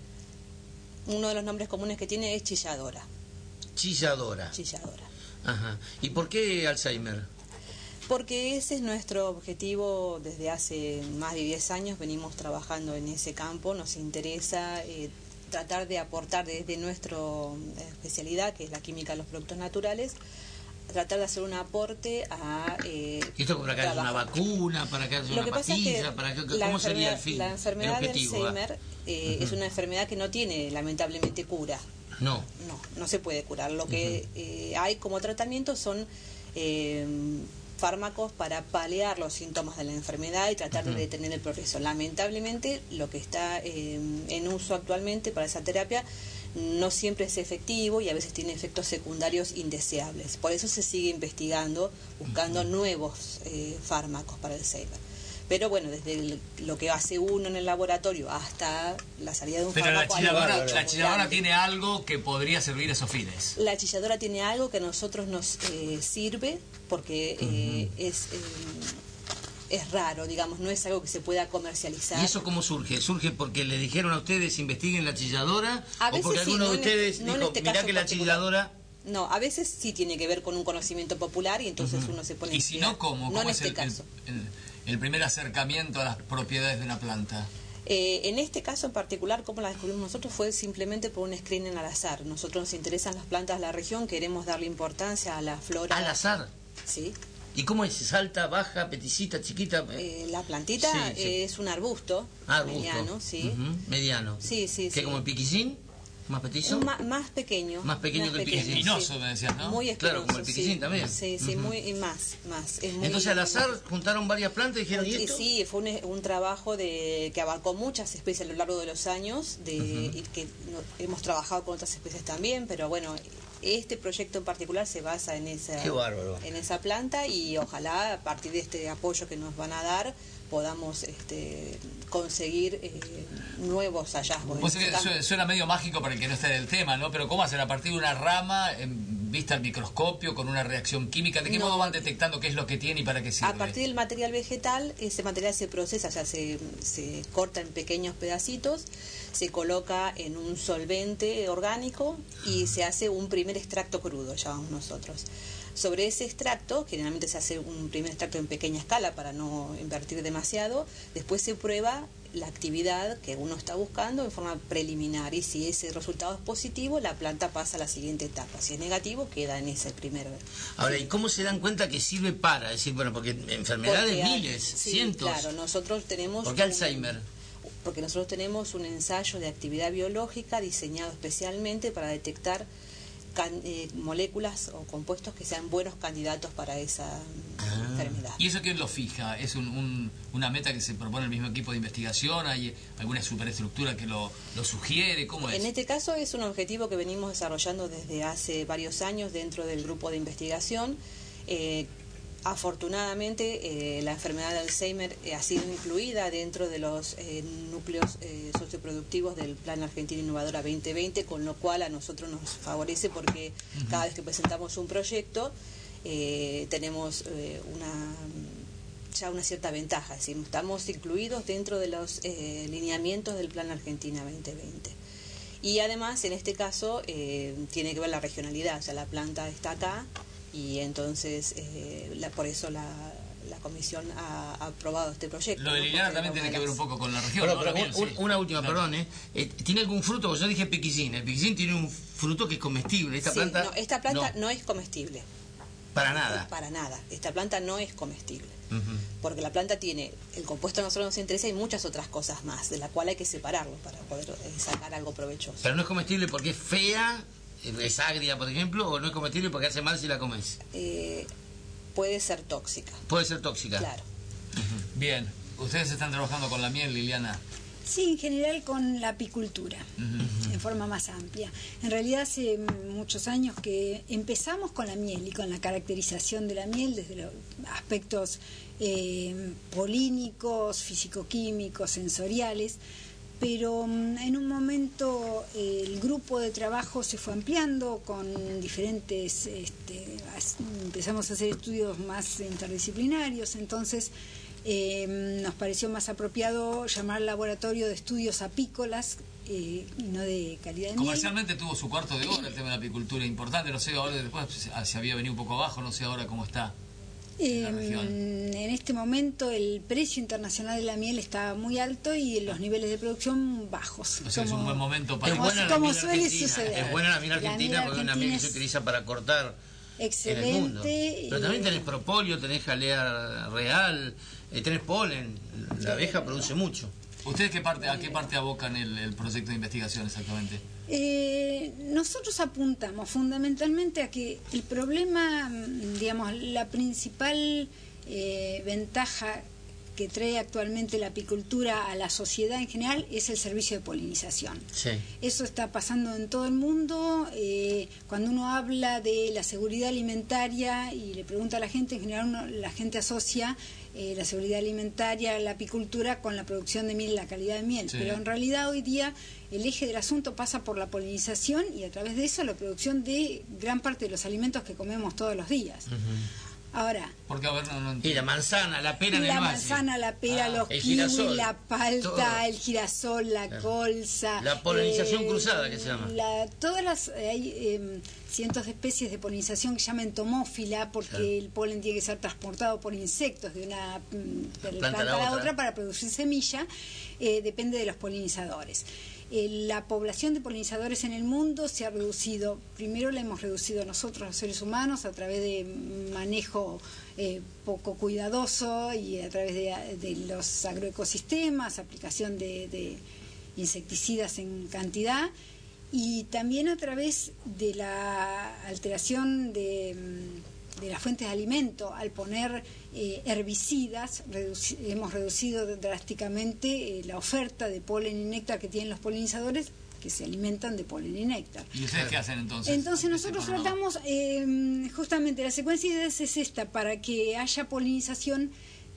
Uno de los nombres comunes que tiene es chilladora. Chilladora. Chilladora. Ajá. ¿Y por qué Alzheimer? Porque ese es nuestro objetivo desde hace más de diez años, venimos trabajando en ese campo, nos interesa eh, tratar de aportar desde nuestra especialidad, que es la química de los productos naturales, tratar de hacer un aporte a... Eh, ¿Y esto para que haya una vacuna, para que haya una pastilla? Es que para que, ¿Cómo sería el fin? La enfermedad del objetivo, Alzheimer eh, uh-huh. es una enfermedad que no tiene lamentablemente cura. No. No, no se puede curar. Lo que uh-huh. eh, hay como tratamiento son... Eh, fármacos para paliar los síntomas de la enfermedad y tratar uh-huh. de detener el progreso. Lamentablemente, lo que está eh, en uso actualmente para esa terapia no siempre es efectivo y a veces tiene efectos secundarios indeseables. Por eso se sigue investigando, buscando uh-huh. nuevos eh, fármacos para el Alzheimer. Pero bueno, desde el, lo que hace uno en el laboratorio hasta la salida de un Pero fármaco... Pero la chilladora, la chilladora tiene algo que podría servir a esos fines. La chilladora tiene algo que a nosotros nos eh, sirve porque eh, uh-huh. es... Eh, es raro, digamos, no es algo que se pueda comercializar. ¿Y eso cómo surge? ¿Surge porque le dijeron a ustedes investiguen la chilladora? A ¿O porque sí, alguno no de ustedes no dijo, este mirá que la chilladora... No, a veces sí tiene que ver con un conocimiento popular y entonces uh-huh. uno se pone... ¿Y si no, cómo? ¿Cómo no en es este el, caso. El, el, el primer acercamiento a las propiedades de una planta? Eh, en este caso en particular, como la descubrimos nosotros, fue simplemente por un screening al azar. Nosotros nos interesan las plantas de la región, queremos darle importancia a la flora... ¿Al azar? Sí. ¿Y cómo es? ¿Alta, baja, peticita, chiquita? Eh, la plantita sí, sí. es un arbusto, ah, arbusto. mediano, sí. Uh-huh. Mediano. Sí, sí, ¿Qué, sí. como el piquillín? ¿Más petizo? Ma, más pequeño. Más pequeño más que el pequeño, piquillín. Espinoso, sí. me decías, ¿no? Muy espinoso, claro, como el piquillín sí. también. Sí, sí, uh-huh. muy, y más, más. Es muy, Entonces al azar juntaron varias plantas y dijeron, ¿y esto? Sí, fue un, un trabajo de que abarcó muchas especies a lo largo de los años, de uh-huh. y que no, hemos trabajado con otras especies también, pero bueno... Este proyecto en particular se basa en esa, en esa planta y ojalá a partir de este apoyo que nos van a dar podamos este, conseguir eh, nuevos hallazgos. Pues suena, suena medio mágico para el que no esté en el tema, ¿no? Pero ¿cómo hacer? A partir de una rama en vista al microscopio con una reacción química, ¿de qué no. modo van detectando qué es lo que tiene y para qué sirve? A partir del material vegetal, ese material se procesa, o sea, se, se corta en pequeños pedacitos, se coloca en un solvente orgánico y se hace un primer extracto crudo, llamamos nosotros. Sobre ese extracto, generalmente se hace un primer extracto en pequeña escala para no invertir demasiado, después se prueba la actividad que uno está buscando en forma preliminar y si ese resultado es positivo, la planta pasa a la siguiente etapa. Si es negativo, queda en ese primer... Ahora, ¿y cómo se dan cuenta que sirve para? Es decir, bueno, porque enfermedades porque hay, miles, sí, cientos. Claro, nosotros tenemos... ¿Por qué un, Alzheimer? Porque nosotros tenemos un ensayo de actividad biológica diseñado especialmente para detectar can, eh, moléculas o compuestos que sean buenos candidatos para esa ah. enfermedad. ¿Y eso quién lo fija? ¿Es un, un, una meta que se propone el mismo equipo de investigación? ¿Hay alguna superestructura que lo, lo sugiere? ¿Cómo es? En este caso es un objetivo que venimos desarrollando desde hace varios años dentro del grupo de investigación. Eh, Afortunadamente, eh, la enfermedad de Alzheimer eh, ha sido incluida dentro de los eh, núcleos eh, socioproductivos del Plan Argentina Innovadora veinte veinte, con lo cual a nosotros nos favorece porque uh-huh. cada vez que presentamos un proyecto eh, tenemos eh, una ya una cierta ventaja, es decir, estamos incluidos dentro de los eh, lineamientos del Plan Argentina veinte veinte. Y además, en este caso, eh, tiene que ver la regionalidad, o sea, la planta está acá, y entonces eh, la, por eso la, la comisión ha, ha aprobado este proyecto. Lo de Liliana ¿no? también tiene que ver un poco con la región. Pero, ¿no? pero Miel, un, sí. una última, Claro. perdón, ¿eh? Eh, ¿Tiene algún fruto? Porque yo dije piquillín. El piquillín tiene un fruto que es comestible. Esta Sí, planta. no, esta planta no, no es comestible. para nada. Para nada. Esta planta no es comestible. Uh-huh. Porque la planta tiene el compuesto que a nosotros nos interesa y muchas otras cosas más, de la cual hay que separarlo para poder eh, sacar algo provechoso. Pero no es comestible porque es fea, es agria, por ejemplo, o no es comestible porque hace mal si la comes. Eh, puede ser tóxica. Puede ser tóxica. Claro. Uh-huh. Bien, ustedes están trabajando con la miel, Liliana. Sí, en general con la apicultura, uh-huh. en forma más amplia. En realidad hace muchos años que empezamos con la miel y con la caracterización de la miel desde los aspectos eh, polínicos, físico-químicos, sensoriales, pero en un momento eh, el grupo de trabajo se fue ampliando con diferentes, este, empezamos a hacer estudios más interdisciplinarios, entonces eh, nos pareció más apropiado llamar laboratorio de estudios apícolas eh, y no de calidad de miel. Comercialmente tuvo su cuarto de hora el tema de la apicultura, importante, no sé ahora después se había venido un poco abajo, no sé ahora cómo está. Eh, en este momento el precio internacional de la miel está muy alto y los niveles de producción bajos. O sea, como, es un buen momento para... Como, como suele argentina. suceder. Es buena la miel argentina la miel porque es una miel que se utiliza para cortar excelente, en el mundo. Pero también tenés propóleo, tenés jalea real, eh, tenés polen. La abeja produce mucho. ¿Ustedes qué parte, a qué parte abocan el, el proyecto de investigación exactamente? Eh, nosotros apuntamos fundamentalmente a que el problema, digamos, la principal eh, ventaja que trae actualmente la apicultura a la sociedad en general es el servicio de polinización. Sí. Eso está pasando en todo el mundo. Eh, cuando uno habla de la seguridad alimentaria y le pregunta a la gente, en general uno, la gente asocia eh, la seguridad alimentaria, la apicultura con la producción de miel, la calidad de miel. Sí. Pero en realidad hoy día el eje del asunto pasa por la polinización y a través de eso la producción de gran parte de los alimentos que comemos todos los días. Uh-huh. Ahora, porque, a ver, no, no y la manzana, la pera en el la valle. manzana, la pera, ah, los kiwis, girasol, la palta, todo. El girasol, la claro. colza. La polinización eh, cruzada, que se llama. La, todas las hay eh, cientos de especies de polinización que se llaman entomófila porque claro. el polen tiene que ser transportado por insectos de una de planta, planta a la otra. otra para producir semilla. Eh, depende de los polinizadores. La población de polinizadores en el mundo se ha reducido, primero la hemos reducido nosotros los seres humanos a través de manejo eh, poco cuidadoso y a través de, de los agroecosistemas, aplicación de, de insecticidas en cantidad y también a través de la alteración de, de las fuentes de alimento. Al poner eh, herbicidas reduci hemos reducido drásticamente eh, la oferta de polen y néctar que tienen los polinizadores que se alimentan de polen y néctar. ¿Y ustedes qué hacen entonces? Entonces nosotros tratamos, eh, justamente la secuencia de ideas es esta, para que haya polinización.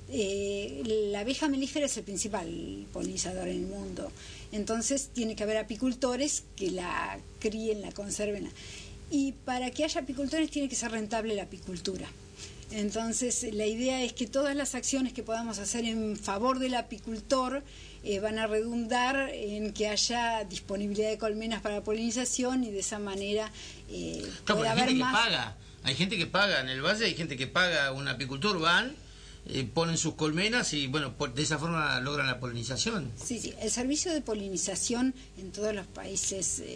Eh, la abeja melífera es el principal polinizador en el mundo, entonces tiene que haber apicultores que la críen, la conserven. Y para que haya apicultores tiene que ser rentable la apicultura. Entonces la idea es que todas las acciones que podamos hacer en favor del apicultor eh, van a redundar en que haya disponibilidad de colmenas para la polinización y de esa manera eh, claro, puede hay haber gente más... que paga, hay gente que paga en el valle, hay gente que paga, un apicultor van, eh, ponen sus colmenas y bueno, por, de esa forma logran la polinización. Sí, sí, el servicio de polinización en todos los países eh,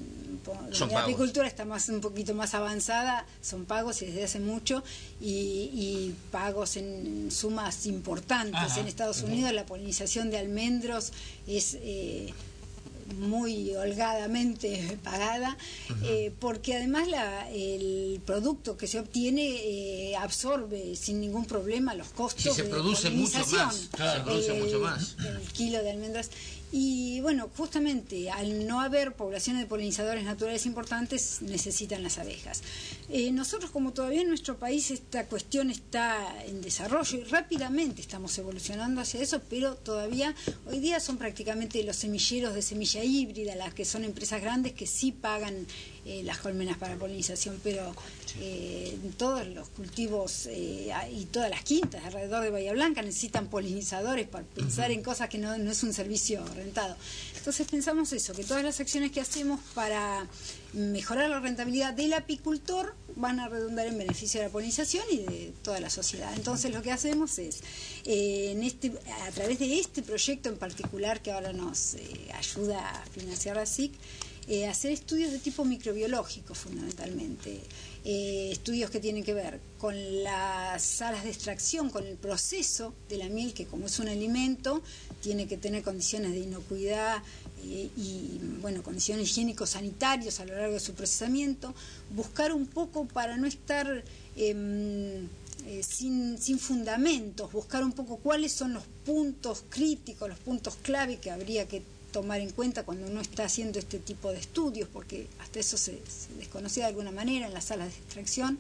son la pagos. Apicultura está más un poquito más avanzada, son pagos y desde hace mucho y, y pagos en sumas importantes. Ajá. En Estados Unidos uh-huh. la polinización de almendros es eh, muy holgadamente pagada, uh-huh. eh, porque además la, el producto que se obtiene eh, absorbe sin ningún problema los costos. Si se de produce mucho más, polinización. claro, se produce el, mucho más. El kilo de almendras. Y bueno, justamente al no haber poblaciones de polinizadores naturales importantes, necesitan las abejas. Eh, nosotros, como todavía en nuestro país esta cuestión está en desarrollo y rápidamente estamos evolucionando hacia eso, pero todavía hoy día son prácticamente los semilleros de semilla híbrida, las que son empresas grandes que sí pagan eh, las colmenas para polinización, pero eh, todos los cultivos eh, y todas las quintas alrededor de Bahía Blanca necesitan polinizadores para pensar en cosas que no, no es un servicio rentado. Entonces pensamos eso, que todas las acciones que hacemos para mejorar la rentabilidad del apicultor van a redundar en beneficio de la polinización y de toda la sociedad. Entonces lo que hacemos es, eh, en este, a través de este proyecto en particular que ahora nos eh, ayuda a financiar la S I C, eh, hacer estudios de tipo microbiológico fundamentalmente. Eh, estudios que tienen que ver con las salas de extracción, con el proceso de la miel, que como es un alimento, tiene que tener condiciones de inocuidad eh, y bueno, condiciones higiénico-sanitarias a lo largo de su procesamiento, buscar un poco para no estar eh, eh, sin, sin fundamentos, buscar un poco cuáles son los puntos críticos, los puntos clave que habría que tomar en cuenta cuando uno está haciendo este tipo de estudios, porque hasta eso se, se desconocía de alguna manera en las salas de extracción,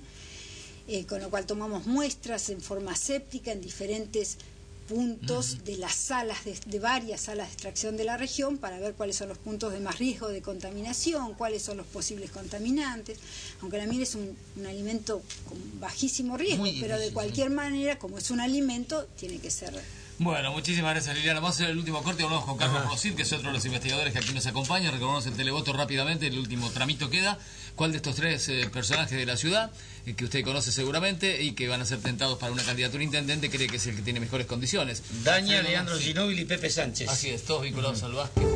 eh, con lo cual tomamos muestras en forma séptica en diferentes puntos uh-huh. de las salas, de, de varias salas de extracción de la región, para ver cuáles son los puntos de más riesgo de contaminación, cuáles son los posibles contaminantes, aunque la miel es un, un alimento con bajísimo riesgo, Muy pero de cualquier sí. manera, como es un alimento, tiene que ser... Bueno, muchísimas gracias, Liliana. Vamos a hacer el último corte. Vamos con Carlos Rosil, que es otro de los investigadores que aquí nos acompaña. Recordamos el televoto rápidamente, el último tramito queda. ¿Cuál de estos tres eh, personajes de la ciudad, eh, que usted conoce seguramente y que van a ser tentados para una candidatura a intendente, cree que es el que tiene mejores condiciones? Daña, Leandro Ginóbili y Pepe Sánchez. Así es, todos vinculados uh-huh. al básquet.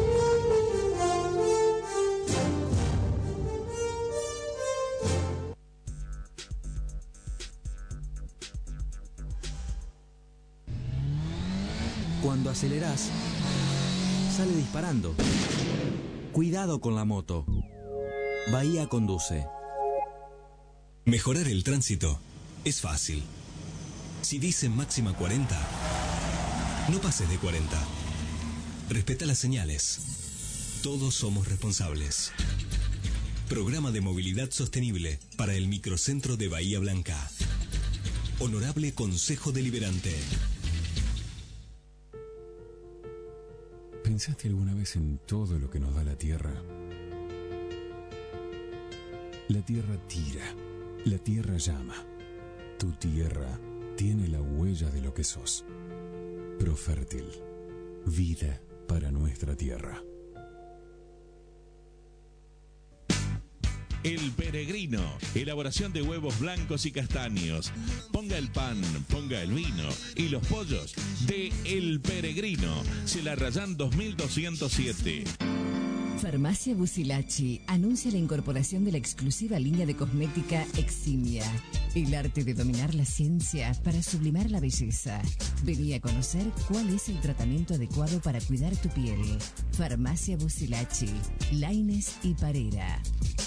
Cuando acelerás, sale disparando. Cuidado con la moto. Bahía conduce. Mejorar el tránsito es fácil. Si dicen máxima cuarenta, no pases de cuarenta. Respeta las señales. Todos somos responsables. Programa de movilidad sostenible para el microcentro de Bahía Blanca. Honorable Consejo Deliberante. ¿Pensaste alguna vez en todo lo que nos da la Tierra? La Tierra tira, la Tierra llama. Tu Tierra tiene la huella de lo que sos. Profértil, vida para nuestra Tierra. El Peregrino, elaboración de huevos blancos y castaños. Ponga el pan, ponga el vino y los pollos de El Peregrino. Celarrayán dos mil doscientos siete. Farmacia Busilachi anuncia la incorporación de la exclusiva línea de cosmética Eximia. El arte de dominar la ciencia para sublimar la belleza. Vení a conocer cuál es el tratamiento adecuado para cuidar tu piel. Farmacia Busilachi, Laines y Parera.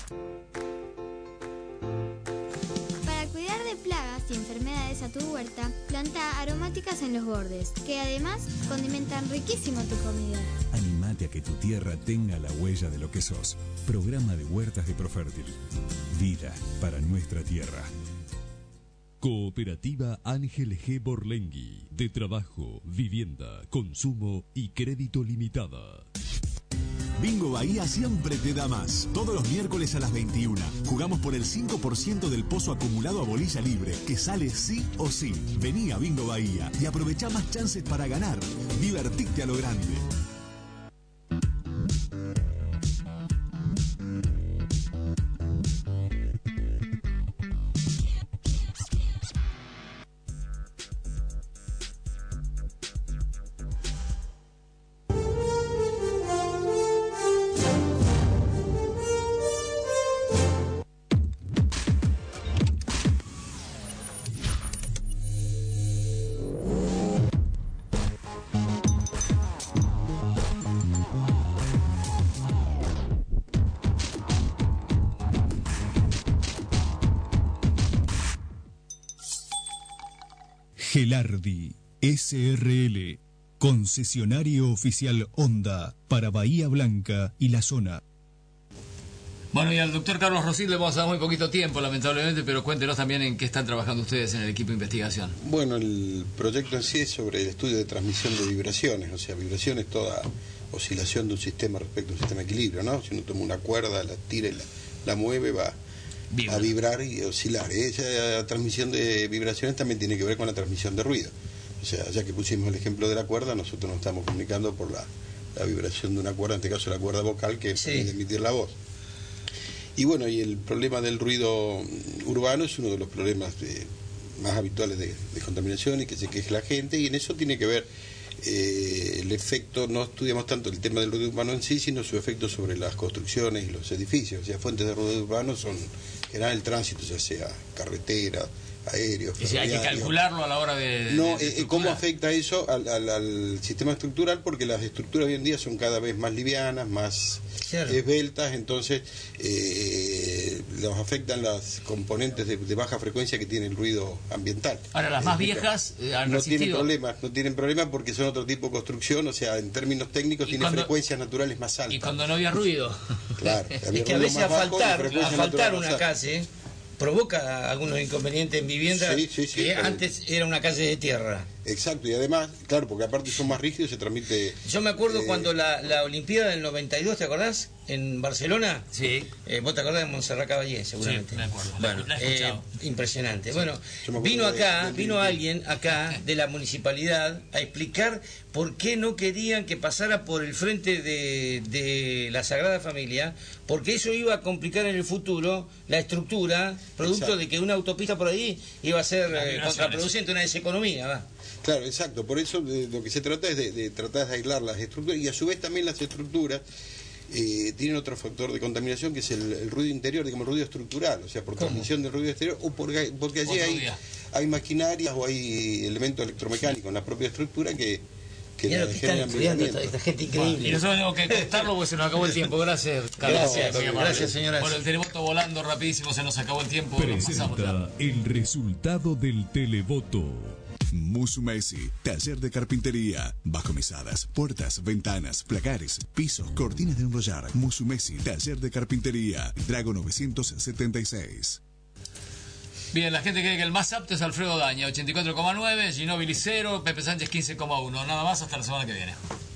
Para cuidar de plagas y enfermedades a tu huerta, planta aromáticas en los bordes, que además condimentan riquísimo tu comida. Animate a que tu tierra tenga la huella de lo que sos. Programa de Huertas de Profértil. Vida para nuestra tierra. Cooperativa Ángel G. Borlengui, de trabajo, vivienda, consumo y crédito limitada. Bingo Bahía siempre te da más. Todos los miércoles a las veintiuna. Jugamos por el cinco por ciento del pozo acumulado a bolilla libre, que sale sí o sí. Vení a Bingo Bahía y aprovecha más chances para ganar. Divertite a lo grande. Gelardi S R L, Concesionario oficial Honda para Bahía Blanca y la zona. Bueno, y al doctor Carlos Rosil le vamos a dar muy poquito tiempo, lamentablemente, pero cuéntenos también en qué están trabajando ustedes en el equipo de investigación. Bueno, el proyecto en sí es sobre el estudio de transmisión de vibraciones, o sea, vibración es toda oscilación de un sistema respecto a un sistema de equilibrio, ¿no? Si uno toma una cuerda, la tira y la, la mueve, va Vibra. a vibrar y oscilar. Esa transmisión de vibraciones también tiene que ver con la transmisión de ruido. O sea, ya que pusimos el ejemplo de la cuerda, nosotros nos estamos comunicando por la, la vibración de una cuerda, en este caso la cuerda vocal, que sí. permite emitir la voz. Y bueno, y el problema del ruido urbano es uno de los problemas de, más habituales de, de contaminación y que se queje la gente, y en eso tiene que ver eh, el efecto, no estudiamos tanto el tema del ruido urbano en sí, sino su efecto sobre las construcciones y los edificios. O sea, fuentes de ruido urbano son en general el tránsito, ya sea carretera, aéreo, y si hay que calcularlo a la hora de... No, de, de eh, ¿cómo afecta eso al, al, al sistema estructural? Porque las estructuras hoy en día son cada vez más livianas, más claro. esbeltas, entonces eh, los afectan las componentes de, de baja frecuencia que tiene el ruido ambiental. Ahora, las más viejas eh, han no resistido. tienen problemas, no tienen problemas porque son otro tipo de construcción, o sea, en términos técnicos tienen cuando, frecuencias naturales más altas. Y cuando no había ruido. Claro, es que a veces a faltar, a faltar una calle provoca algunos inconvenientes en vivienda sí, sí, sí, que pero... antes era una calle de tierra. Exacto, y además, claro, porque aparte son más rígidos, se transmite... Yo me acuerdo eh... cuando la, la Olimpiada del noventa y dos, ¿te acordás? En Barcelona. Sí. Eh, vos te acordás de Montserrat Caballé, seguramente. Sí, me acuerdo. Bueno, la he eh, impresionante. Sí. Bueno, vino acá, de, de, vino de, alguien acá de la municipalidad a explicar por qué no querían que pasara por el frente de, de la Sagrada Familia, porque eso iba a complicar en el futuro la estructura, producto exacto. de que una autopista por ahí iba a ser eh, contraproducente, una deseconomía, va. Claro, exacto. Por eso de, lo que se trata es de, de tratar de aislar las estructuras, y a su vez también las estructuras eh, tienen otro factor de contaminación, que es el, el ruido interior, digamos, el ruido estructural, o sea, por transmisión del ruido exterior, o porque, porque allí hay, hay maquinarias o hay elementos electromecánicos en la propia estructura que, que Mira lo que están estudiando esta, esta gente increíble. Bueno, y nosotros tenemos que contarlo porque se nos acabó el tiempo. Gracias, Carlos. Gracias, gracias, gracias, señoras. Bueno, el televoto volando rapidísimo, se nos acabó el tiempo. Presenta el resultado del televoto. Musumeci, taller de carpintería, bajomisadas, puertas, ventanas, placares, pisos, cortinas de enrollar. Musumeci, taller de carpintería, Drago novecientos setenta y seis. Bien, la gente cree que el más apto es Alfredo Daña, ochenta y cuatro coma nueve, Ginóbili cero, Pepe Sánchez quince coma uno. Nada más, hasta la semana que viene.